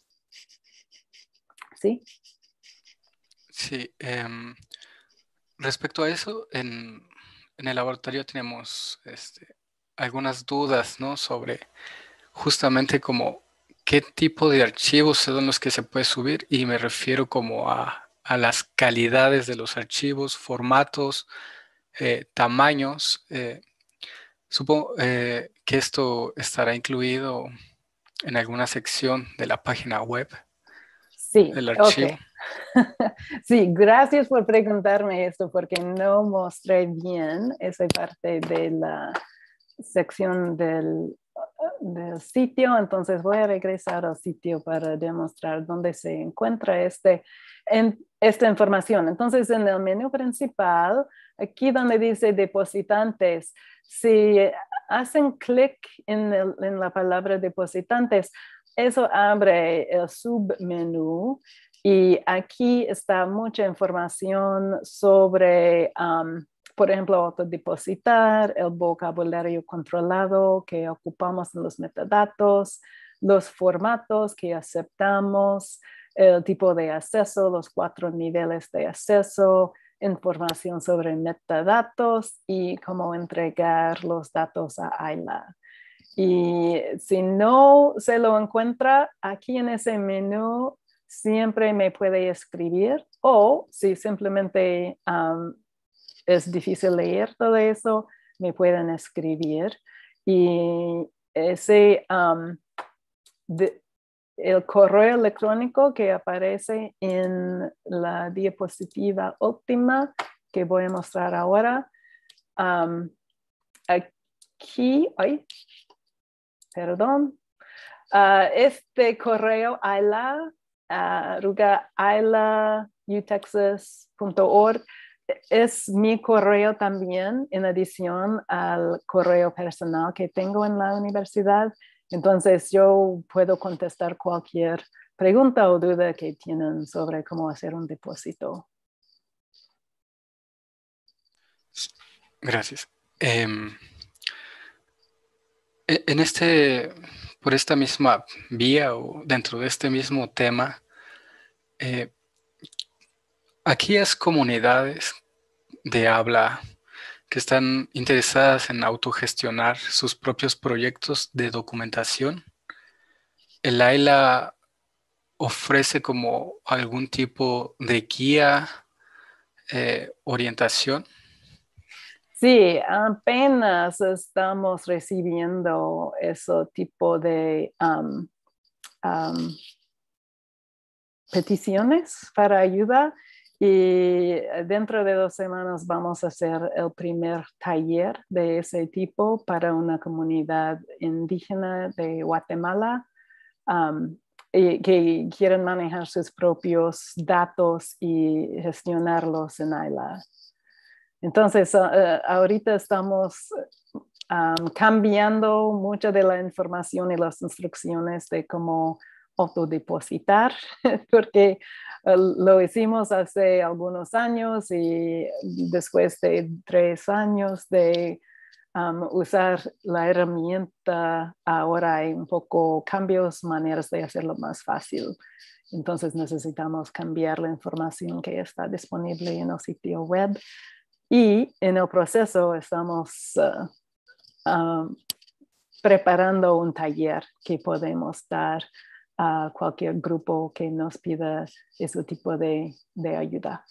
¿Sí? Sí. Um, respecto a eso, en, en el laboratorio tenemos este, algunas dudas, ¿no? Sobre justamente como qué tipo de archivos son los que se puede subir y me refiero como a, a las calidades de los archivos, formatos, eh, tamaños. Eh, supongo eh, que esto estará incluido en alguna sección de la página web Sí, del archivo. ok. Sí, gracias por preguntarme esto porque no mostré bien esa parte de la sección del, del sitio, entonces voy a regresar al sitio para demostrar dónde se encuentra este, en, esta información. Entonces, en el menú principal, aquí donde dice depositantes, si hacen clic en, en la palabra depositantes, eso abre el submenú y aquí está mucha información sobre, um, por ejemplo, autodepositar, el vocabulario controlado que ocupamos en los metadatos, los formatos que aceptamos, el tipo de acceso, los cuatro niveles de acceso, información sobre metadatos y cómo entregar los datos a AILA. Y si no se lo encuentra aquí en ese menú, siempre me puede escribir o si simplemente um, es difícil leer todo eso, me pueden escribir. Y ese, um, de, el correo electrónico que aparece en la diapositiva última que voy a mostrar ahora, um, aquí, ay, perdón, Uh, este correo Ayla, uh, arroba ayla u texas punto org, es mi correo también, en adición al correo personal que tengo en la universidad. Entonces yo puedo contestar cualquier pregunta o duda que tienen sobre cómo hacer un depósito. Gracias. Eh, en este, por esta misma vía o dentro de este mismo tema, eh, aquellas comunidades de habla que están interesadas en autogestionar sus propios proyectos de documentación, el Ayla ofrece como algún tipo de guía, eh, orientación. Sí, apenas estamos recibiendo ese tipo de um, um, peticiones para ayuda y dentro de dos semanas vamos a hacer el primer taller de ese tipo para una comunidad indígena de Guatemala um, y que quieren manejar sus propios datos y gestionarlos en Ayla. Entonces, uh, ahorita estamos um, cambiando mucha de la información y las instrucciones de cómo autodepositar, porque uh, lo hicimos hace algunos años y después de tres años de um, usar la herramienta, ahora hay un poco cambios, maneras de hacerlo más fácil. Entonces necesitamos cambiar la información que está disponible en el sitio web. Y en el proceso estamos uh, uh, preparando un taller que podemos dar a cualquier grupo que nos pida ese tipo de, de ayuda.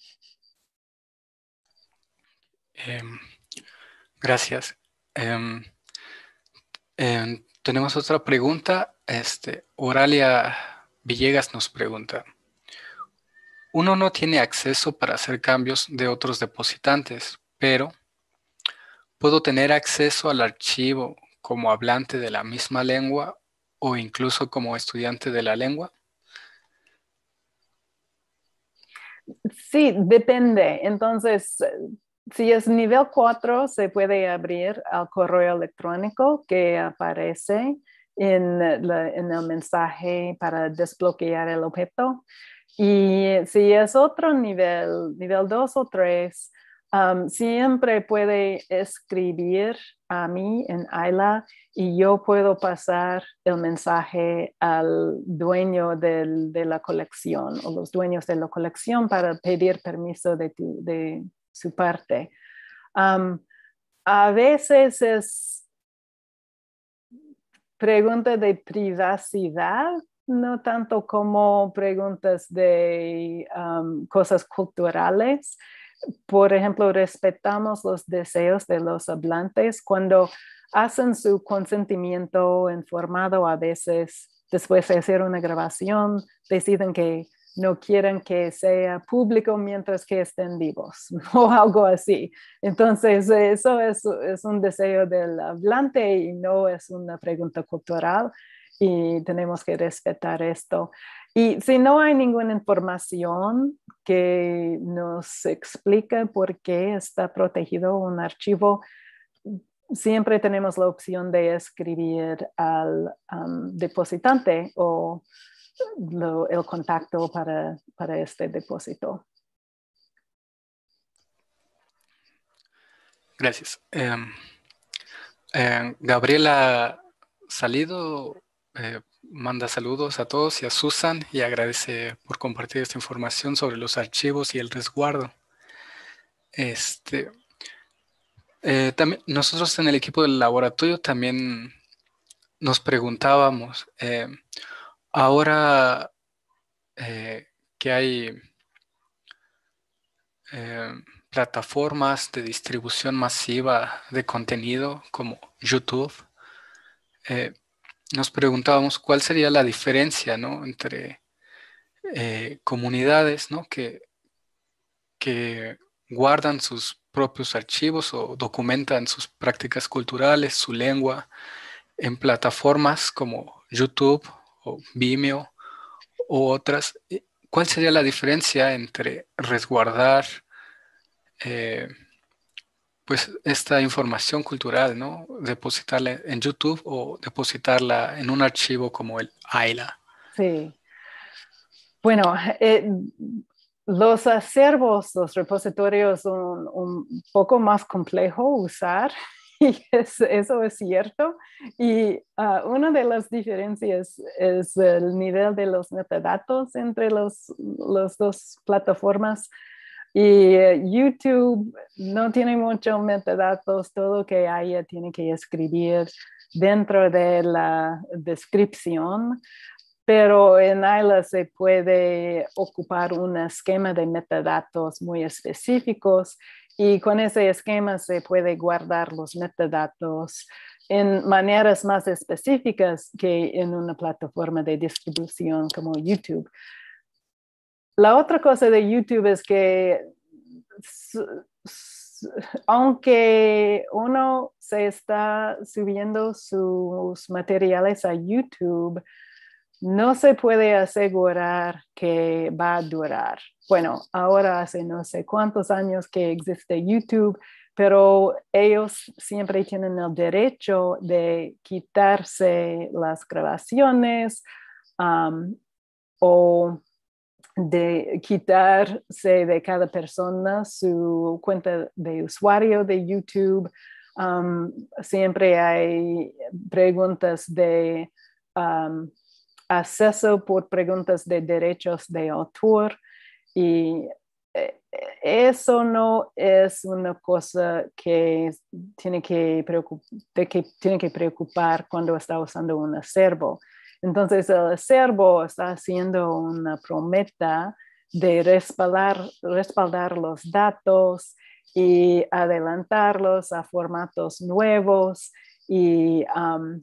Eh, gracias. Eh, eh, tenemos otra pregunta. Este, Oralia Villegas nos pregunta: uno no tiene acceso para hacer cambios de otros depositantes, pero ¿puedo tener acceso al archivo como hablante de la misma lengua o incluso como estudiante de la lengua? Sí, depende. Entonces, si es nivel cuatro, se puede abrir al correo electrónico que aparece en, la, en el mensaje para desbloquear el objeto. Y si es otro nivel, nivel dos o tres, um, siempre puede escribir a mí en Ayla y yo puedo pasar el mensaje al dueño del, de la colección o los dueños de la colección para pedir permiso de, tu, de su parte. Um, a veces es pregunta de privacidad, no tanto como preguntas de um, cosas culturales. Por ejemplo, respetamos los deseos de los hablantes cuando hacen su consentimiento informado. A veces, después de hacer una grabación, deciden que no quieren que sea público mientras que estén vivos o algo así. Entonces, eso es, es un deseo del hablante y no es una pregunta cultural y tenemos que respetar esto. Y si no hay ninguna información que nos explique por qué está protegido un archivo, siempre tenemos la opción de escribir al um, depositante o Lo, el contacto para, para este depósito. Gracias. Eh, eh, Gabriela Salido eh, manda saludos a todos y a Susan y agradece por compartir esta información sobre los archivos y el resguardo. Este, eh, también, nosotros en el equipo del laboratorio también nos preguntábamos, eh, ahora eh, que hay eh, plataformas de distribución masiva de contenido como YouTube, eh, nos preguntábamos cuál sería la diferencia, ¿no?, entre eh, comunidades, ¿no?, que, que guardan sus propios archivos o documentan sus prácticas culturales, su lengua, en plataformas como YouTube o Vimeo u otras, ¿cuál sería la diferencia entre resguardar eh, pues esta información cultural, ¿no? Depositarla en YouTube o depositarla en un archivo como el AILA? Sí. Bueno, eh, los acervos, los repositorios son un poco más complejo usar y es, eso es cierto. Y uh, una de las diferencias es el nivel de los metadatos entre los, los dos plataformas. Y uh, YouTube no tiene muchos metadatos, todo que haya tiene que escribir dentro de la descripción. Pero en AILA se puede ocupar un esquema de metadatos muy específicos y con ese esquema se puede guardar los metadatos en maneras más específicas que en una plataforma de distribución como YouTube. La otra cosa de YouTube es que aunque uno se está subiendo sus materiales a YouTube, no se puede asegurar que va a durar. Bueno, ahora hace no sé cuántos años que existe YouTube, pero ellos siempre tienen el derecho de quitarse las grabaciones um, o de quitarse de cada persona su cuenta de usuario de YouTube. Um, siempre hay preguntas de um, acceso por preguntas de derechos de autor y eso no es una cosa que tiene que, de que tiene que preocupar cuando está usando un acervo. Entonces el acervo está haciendo una promesa de respaldar, respaldar los datos y adelantarlos a formatos nuevos y um,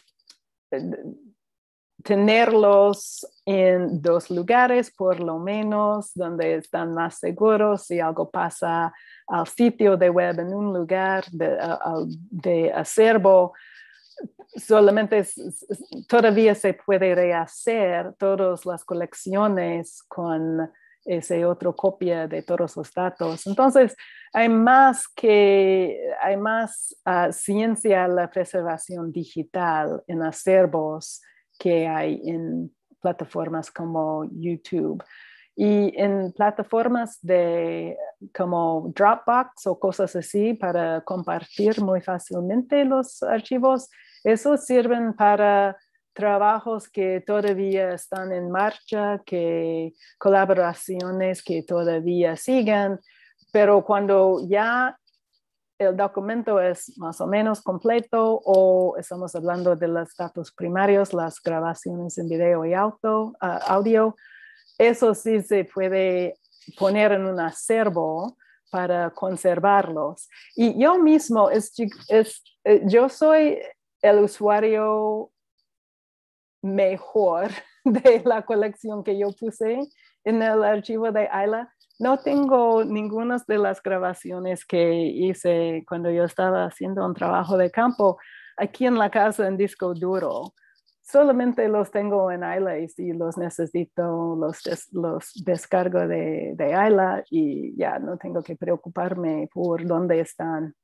tenerlos en dos lugares por lo menos donde están más seguros. Si algo pasa al sitio de web en un lugar de, uh, de acervo, solamente todavía se puede rehacer todas las colecciones con ese otro copia de todos los datos. Entonces, hay más que, hay más uh, ciencia en la preservación digital en acervos que hay en plataformas como YouTube. Y en plataformas de, como Dropbox o cosas así para compartir muy fácilmente los archivos, esos sirven para trabajos que todavía están en marcha, que colaboraciones que todavía siguen, pero cuando ya el documento es más o menos completo o estamos hablando de los datos primarios, las grabaciones en video y auto, uh, audio, eso sí se puede poner en un acervo para conservarlos. Y yo mismo, es, es, yo soy el usuario mejor de la colección que yo puse en el archivo de AILA. No tengo ninguna de las grabaciones que hice cuando yo estaba haciendo un trabajo de campo aquí en la casa en disco duro. Solamente los tengo en AILA y si los necesito, los, des, los descargo de, de AILA y ya no tengo que preocuparme por dónde están.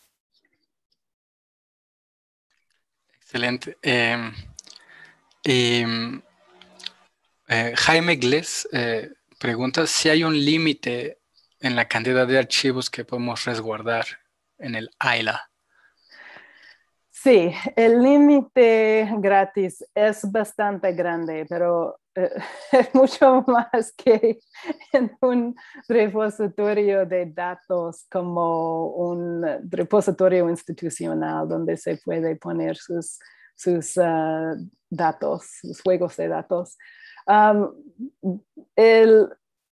Excelente. Eh, y eh, Jaime Gles eh, pregunta si hay un límite en la cantidad de archivos que podemos resguardar en el AILA. Sí, el límite gratis es bastante grande, pero eh, es mucho más que en un repositorio de datos como un repositorio institucional donde se puede poner sus, sus uh, datos, sus juegos de datos. Um, el,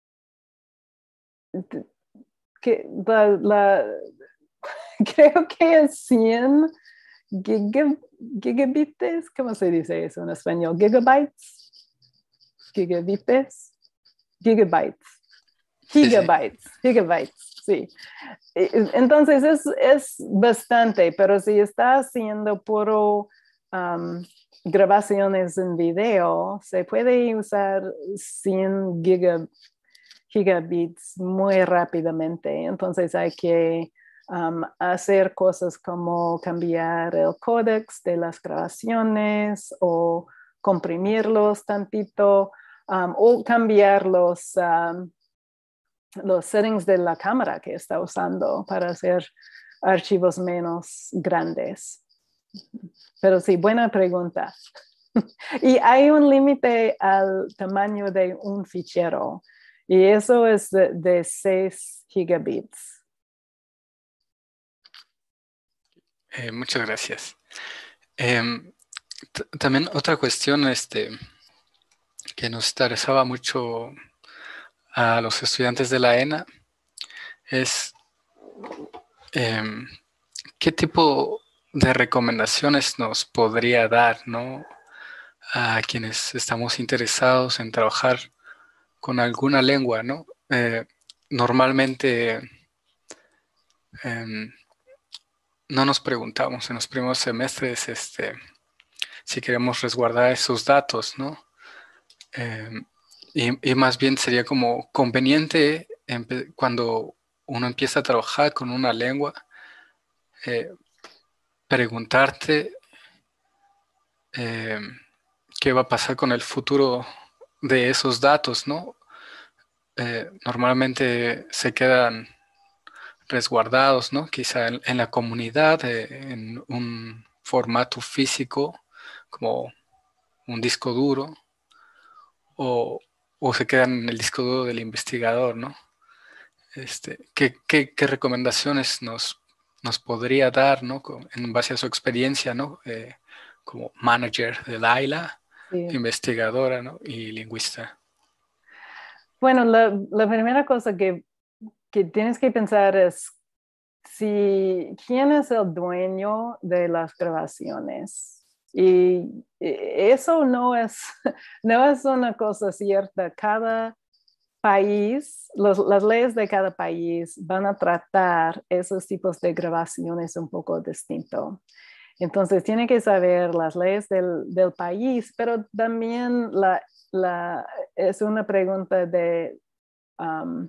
que, la, la, creo que es cien Giga, gigabytes, ¿cómo se dice eso en español? Gigabytes, gigabytes, gigabytes, gigabytes, sí, sí. gigabytes, sí. Entonces es, es bastante, pero si está haciendo puro um, grabaciones en video, se puede usar cien giga, gigabits muy rápidamente. Entonces hay que um, hacer cosas como cambiar el códex de las grabaciones o comprimirlos tantito um, o cambiar los, um, los settings de la cámara que está usando para hacer archivos menos grandes. Pero sí, buena pregunta. Y hay un límite al tamaño de un fichero y eso es de, de seis gigabits. Eh, muchas gracias. Eh, también otra cuestión este, que nos interesaba mucho a los estudiantes de la ENA es eh, qué tipo de recomendaciones nos podría dar, ¿no?, a quienes estamos interesados en trabajar con alguna lengua, ¿no? Eh, normalmente eh, no nos preguntamos en los primeros semestres este, si queremos resguardar esos datos, ¿no? Eh, y, y más bien sería como conveniente cuando uno empieza a trabajar con una lengua, eh, preguntarte eh, qué va a pasar con el futuro de esos datos, ¿no? Eh, normalmente se quedan resguardados, ¿no? Quizá en, en la comunidad, eh, en un formato físico, como un disco duro, o, o se quedan en el disco duro del investigador, ¿no? Este, ¿qué, qué, qué recomendaciones nos, nos podría dar, ¿no?, en base a su experiencia, ¿no?, eh, como manager del AILA, Sí. investigadora, ¿no?, y lingüista? Bueno, la, la primera cosa que, que tienes que pensar es si quién es el dueño de las grabaciones. Y eso no es, no es una cosa cierta. Cada país, los, las leyes de cada país van a tratar esos tipos de grabaciones un poco distinto. Entonces, tiene que saber las leyes del, del país, pero también la, la, es una pregunta de um,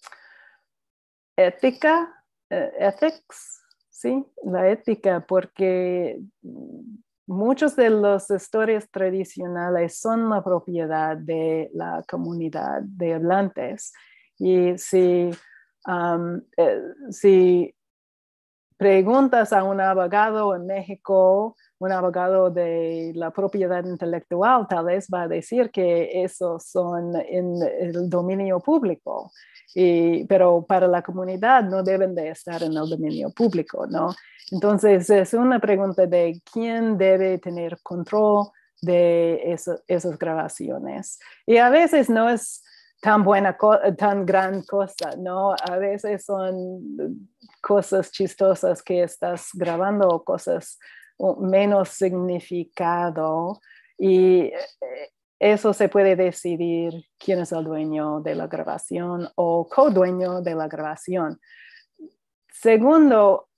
ética, eh, ethics, ¿sí? La ética, porque muchas de las historias tradicionales son la propiedad de la comunidad de hablantes. Y si, um, eh, si preguntas a un abogado en México, un abogado de la propiedad intelectual, tal vez va a decir que esos son en el dominio público. Y, pero para la comunidad no deben de estar en el dominio público, ¿no? Entonces es una pregunta de quién debe tener control de eso, esas grabaciones. Y a veces no es tan buena, tan gran cosa, ¿no? A veces son cosas chistosas que estás grabando, cosas menos significado, y eso se puede decidir quién es el dueño de la grabación o co-dueño de la grabación. Segundo,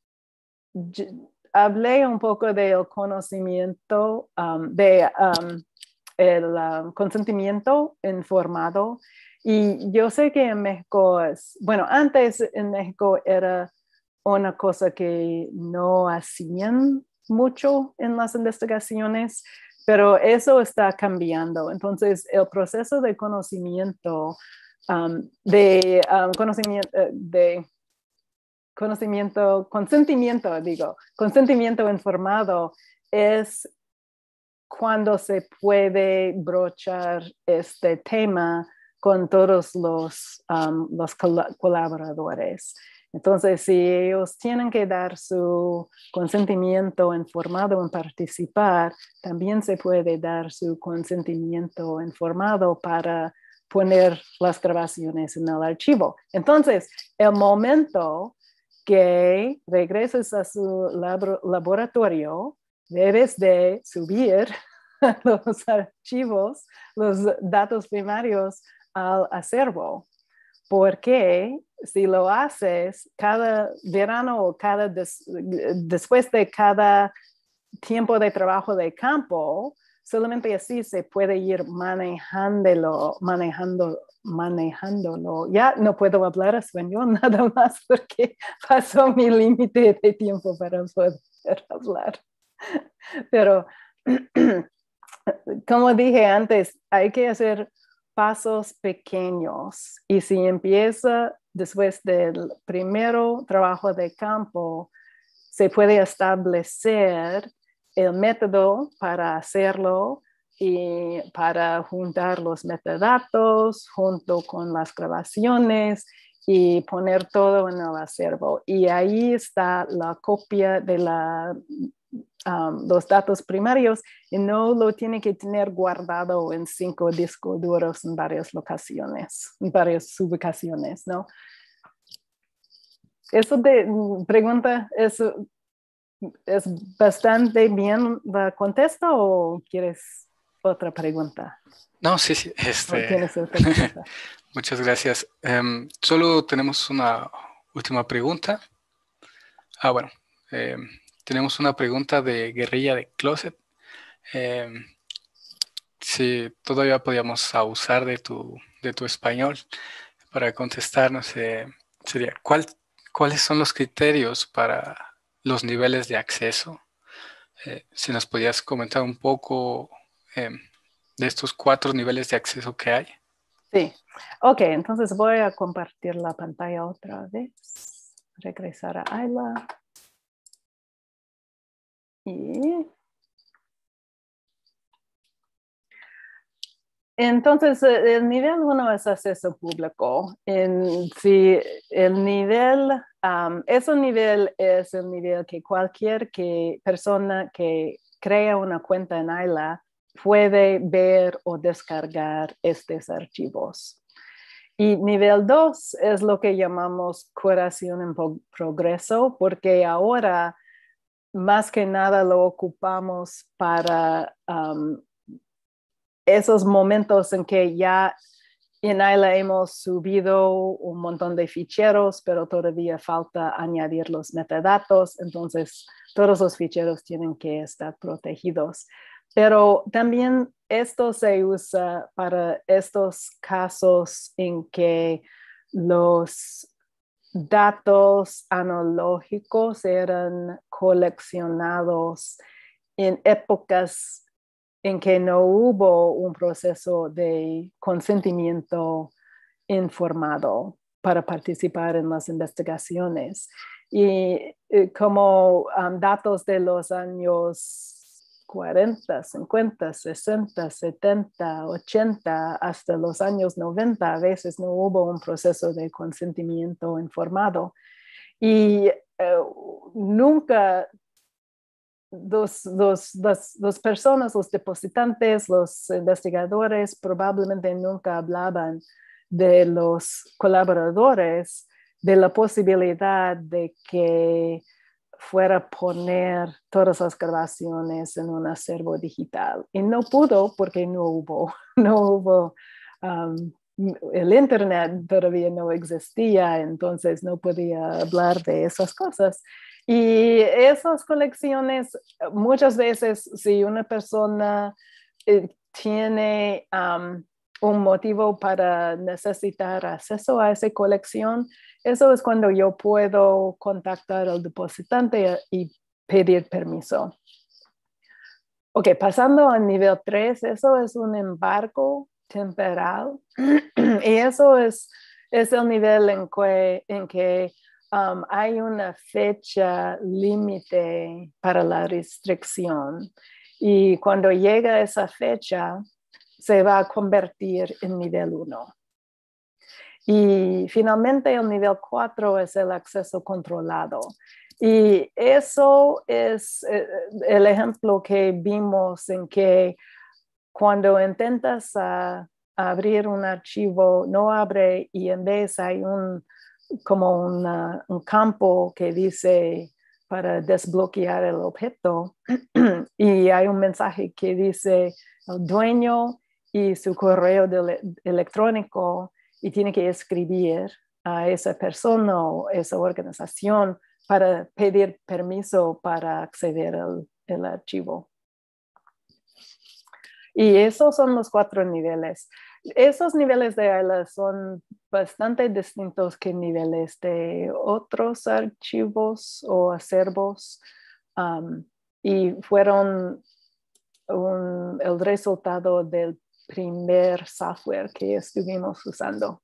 hablé un poco del conocimiento, um, de um, el um, consentimiento informado. Y yo sé que en México es, bueno, antes en México era una cosa que no hacían mucho en las investigaciones, pero eso está cambiando. Entonces, el proceso de conocimiento, um, de um, conocimiento, de conocimiento, consentimiento, digo, consentimiento informado es cuando se puede brochar este tema con todos los, um, los col- colaboradores. Entonces, si ellos tienen que dar su consentimiento informado en participar, también se puede dar su consentimiento informado para poner las grabaciones en el archivo. Entonces, el momento que regreses a su lab- laboratorio, debes de subir los archivos, los datos primarios al acervo, porque si lo haces cada verano o cada des, después de cada tiempo de trabajo de campo, solamente así se puede ir manejándolo, manejando, manejándolo. Ya no puedo hablar español nada más porque pasó mi límite de tiempo para poder hablar. Pero como dije antes, hay que hacer pasos pequeños y si empieza después del primero trabajo de campo, se puede establecer el método para hacerlo y para juntar los metadatos junto con las grabaciones y poner todo en el acervo. Y ahí está la copia de la, um, los datos primarios y no lo tiene que tener guardado en cinco discos duros en varias locaciones, en varias ubicaciones, ¿no? Eso de pregunta, ¿eso es bastante bien la contesta o quieres otra pregunta? No, sí, sí. ¿O Este, tienes otra pregunta? muchas gracias. Em, solo tenemos una última pregunta. Ah, bueno. em, tenemos una pregunta de Guerrilla de Closet. Em, si todavía podíamos abusar de tu, de tu español para contestarnos, eh, sería, ¿cuál, ¿cuáles son los criterios para los niveles de acceso? Eh, si nos podías comentar un poco eh, de estos cuatro niveles de acceso que hay. Sí. Ok, entonces voy a compartir la pantalla otra vez. Regresar a Ayla. Y entonces, el nivel uno es acceso público. En, si el nivel, um, ese nivel es el nivel que cualquier que, persona que crea una cuenta en Ayla puede ver o descargar estos archivos. Y nivel dos es lo que llamamos curación en progreso, porque ahora más que nada lo ocupamos para um, esos momentos en que ya en Ayla hemos subido un montón de ficheros, pero todavía falta añadir los metadatos, entonces todos los ficheros tienen que estar protegidos. Pero también esto se usa para estos casos en que los datos analógicos eran coleccionados en épocas en que no hubo un proceso de consentimiento informado para participar en las investigaciones. Y eh, como um, datos de los años cuarenta, cincuenta, sesenta, setenta, ochenta, hasta los años noventa, a veces no hubo un proceso de consentimiento informado. Y eh, nunca Dos, dos, dos, dos personas, los depositantes, los investigadores, probablemente nunca hablaban de los colaboradores, de la posibilidad de que fuera a poner todas las grabaciones en un acervo digital. Y no pudo porque no hubo, no hubo, um, el Internet todavía no existía, entonces no podía hablar de esas cosas. Y esas colecciones, muchas veces, si una persona eh, tiene um, un motivo para necesitar acceso a esa colección, eso es cuando yo puedo contactar al depositante y pedir permiso. Ok, pasando al nivel tres, eso es un embargo temporal. Y eso es, es el nivel en que, en que Um, hay una fecha límite para la restricción y cuando llega esa fecha se va a convertir en nivel uno. Y finalmente el nivel cuatro es el acceso controlado. Y eso es el ejemplo que vimos en que cuando intentas uh, abrir un archivo, no abre y en vez hay un como una, un campo que dice para desbloquear el objeto y hay un mensaje que dice el dueño y su correo de, electrónico y tiene que escribir a esa persona o esa organización para pedir permiso para acceder al el archivo. Y esos son los cuatro niveles. Esos niveles de AILA son bastante distintos que niveles de otros archivos o acervos um, y fueron un, el resultado del primer software que estuvimos usando.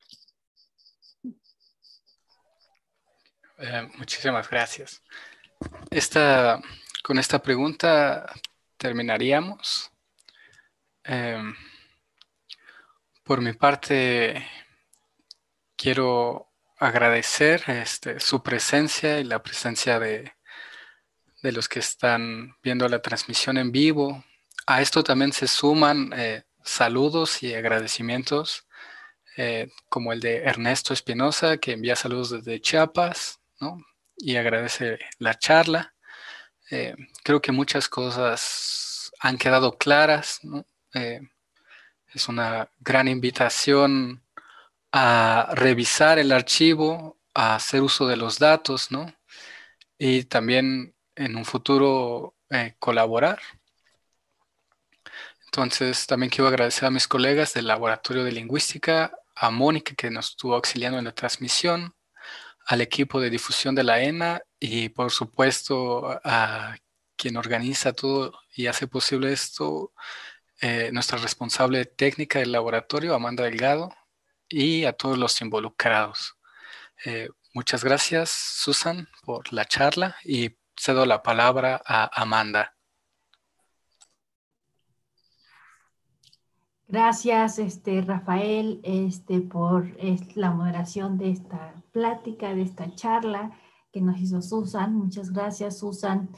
Eh, muchísimas gracias. Esta, con esta pregunta terminaríamos. Eh, por mi parte, quiero agradecer este, su presencia y la presencia de, de los que están viendo la transmisión en vivo. A esto también se suman eh, saludos y agradecimientos, eh, como el de Ernesto Espinosa, que envía saludos desde Chiapas, ¿no? Y agradece la charla. Eh, creo que muchas cosas han quedado claras, ¿no? Eh, es una gran invitación a revisar el archivo, a hacer uso de los datos, ¿no? Y también en un futuro eh, colaborar. Entonces, también quiero agradecer a mis colegas del Laboratorio de Lingüística, a Mónica, que nos estuvo auxiliando en la transmisión, al equipo de difusión de la ENA y, por supuesto, a quien organiza todo y hace posible esto, eh, nuestra responsable técnica del laboratorio, Amanda Delgado, y a todos los involucrados. Eh, muchas gracias, Susan, por la charla y cedo la palabra a Amanda. Gracias, este, Rafael, este, por es, la moderación de esta plática, de esta charla que nos hizo Susan. Muchas gracias, Susan.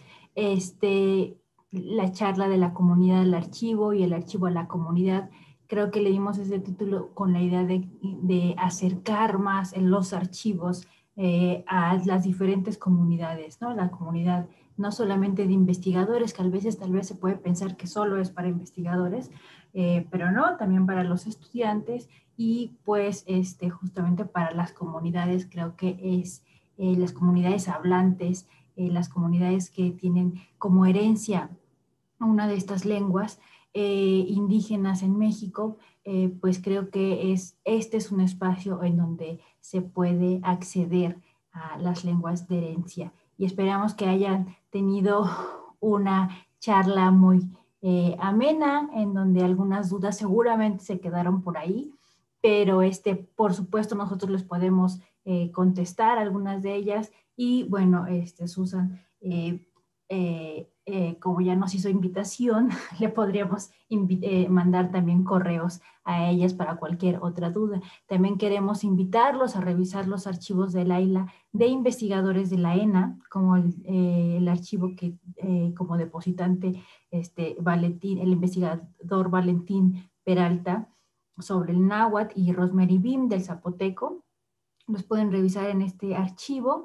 Este, la charla de la comunidad del archivo y el archivo a la comunidad. Creo que le dimos ese título con la idea de, de acercar más en los archivos eh, a las diferentes comunidades, ¿no? La comunidad no solamente de investigadores, que a veces tal vez se puede pensar que solo es para investigadores, Eh, pero no, también para los estudiantes y pues este, justamente para las comunidades, creo que es eh, las comunidades hablantes, eh, las comunidades que tienen como herencia una de estas lenguas eh, indígenas en México, eh, pues creo que es, este es un espacio en donde se puede acceder a las lenguas de herencia. Y esperamos que hayan tenido una charla muy eh, amena, en donde algunas dudas seguramente se quedaron por ahí, pero este, por supuesto nosotros les podemos eh, contestar algunas de ellas. Y bueno, este, Susan, eh, eh, eh, como ya nos hizo invitación, le podríamos invi eh, mandar también correos a ellas para cualquier otra duda. También queremos invitarlos a revisar los archivos del AILA de investigadores de la ENA, como el, eh, el archivo que eh, como depositante este, Valentín, el investigador Valentín Peralta sobre el náhuatl y Rosemary Bim del zapoteco. Los pueden revisar en este archivo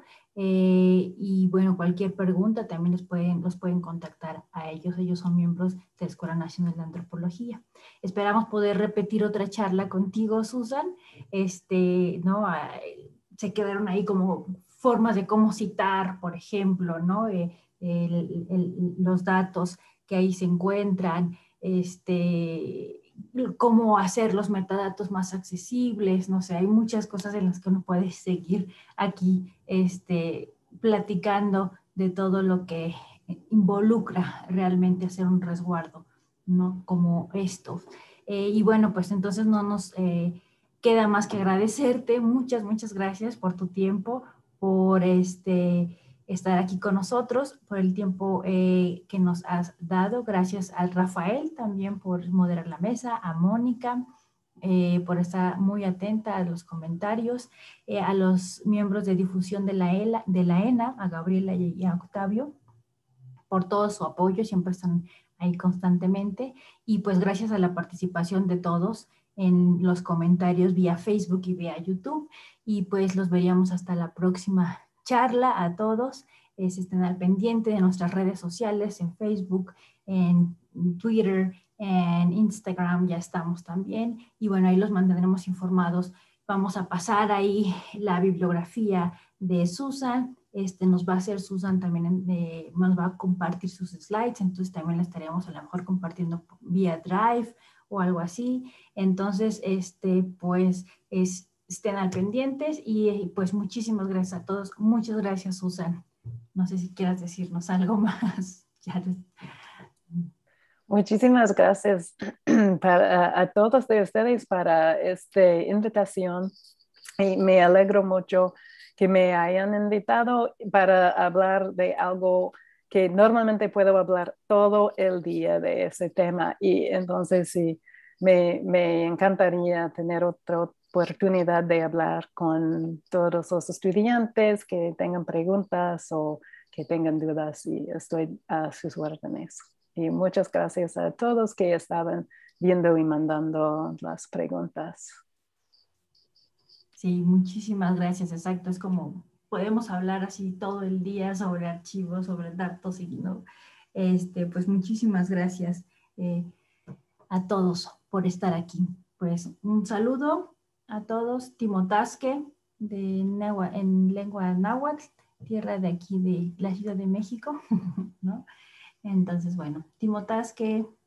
eh, y bueno, cualquier pregunta también los pueden, los pueden contactar a ellos. Ellos son miembros de la Escuela Nacional de Antropología. Esperamos poder repetir otra charla contigo, Susan. Este, ¿no? Se quedaron ahí como formas de cómo citar, por ejemplo, ¿no? Eh, el, el, los datos que ahí se encuentran, este, cómo hacer los metadatos más accesibles, no sé, hay muchas cosas en las que uno puede seguir aquí este, platicando de todo lo que involucra realmente hacer un resguardo, ¿no? Como esto. Eh, y bueno, pues entonces no nos eh, queda más que agradecerte. Muchas, muchas gracias por tu tiempo, por este estar aquí con nosotros, por el tiempo eh, que nos has dado. Gracias a Rafael también por moderar la mesa, a Mónica eh, por estar muy atenta a los comentarios, eh, a los miembros de difusión de la, ELA, de la ENA, a Gabriela y a Octavio, por todo su apoyo, siempre están ahí constantemente. Y pues gracias a la participación de todos en los comentarios vía Facebook y vía YouTube. Y pues los veríamos hasta la próxima charla a todos. Eh, se estén al pendiente de nuestras redes sociales, en Facebook, en Twitter, en Instagram ya estamos también. Y bueno, ahí los mantendremos informados. Vamos a pasar ahí la bibliografía de Susan este, nos va a hacer Susan también, eh, nos va a compartir sus slides, entonces también la estaríamos a lo mejor compartiendo vía Drive o algo así. Entonces, este, pues, es, estén al pendientes y pues muchísimas gracias a todos. Muchas gracias, Susan. No sé si quieras decirnos algo más. Muchísimas gracias para, a todos de ustedes para esta invitación y me alegro mucho que me hayan invitado para hablar de algo que normalmente puedo hablar todo el día de ese tema y entonces sí, me, me encantaría tener otra oportunidad de hablar con todos los estudiantes que tengan preguntas o que tengan dudas y estoy a sus órdenes. Y muchas gracias a todos que estaban viendo y mandando las preguntas. Sí, muchísimas gracias. Exacto, es como podemos hablar así todo el día sobre archivos, sobre datos y no. Este, pues muchísimas gracias eh, a todos por estar aquí. Pues un saludo a todos. Timotasque de Nehua, en lengua náhuatl, tierra de aquí de la Ciudad de México, ¿no? Entonces, bueno, Timotasque.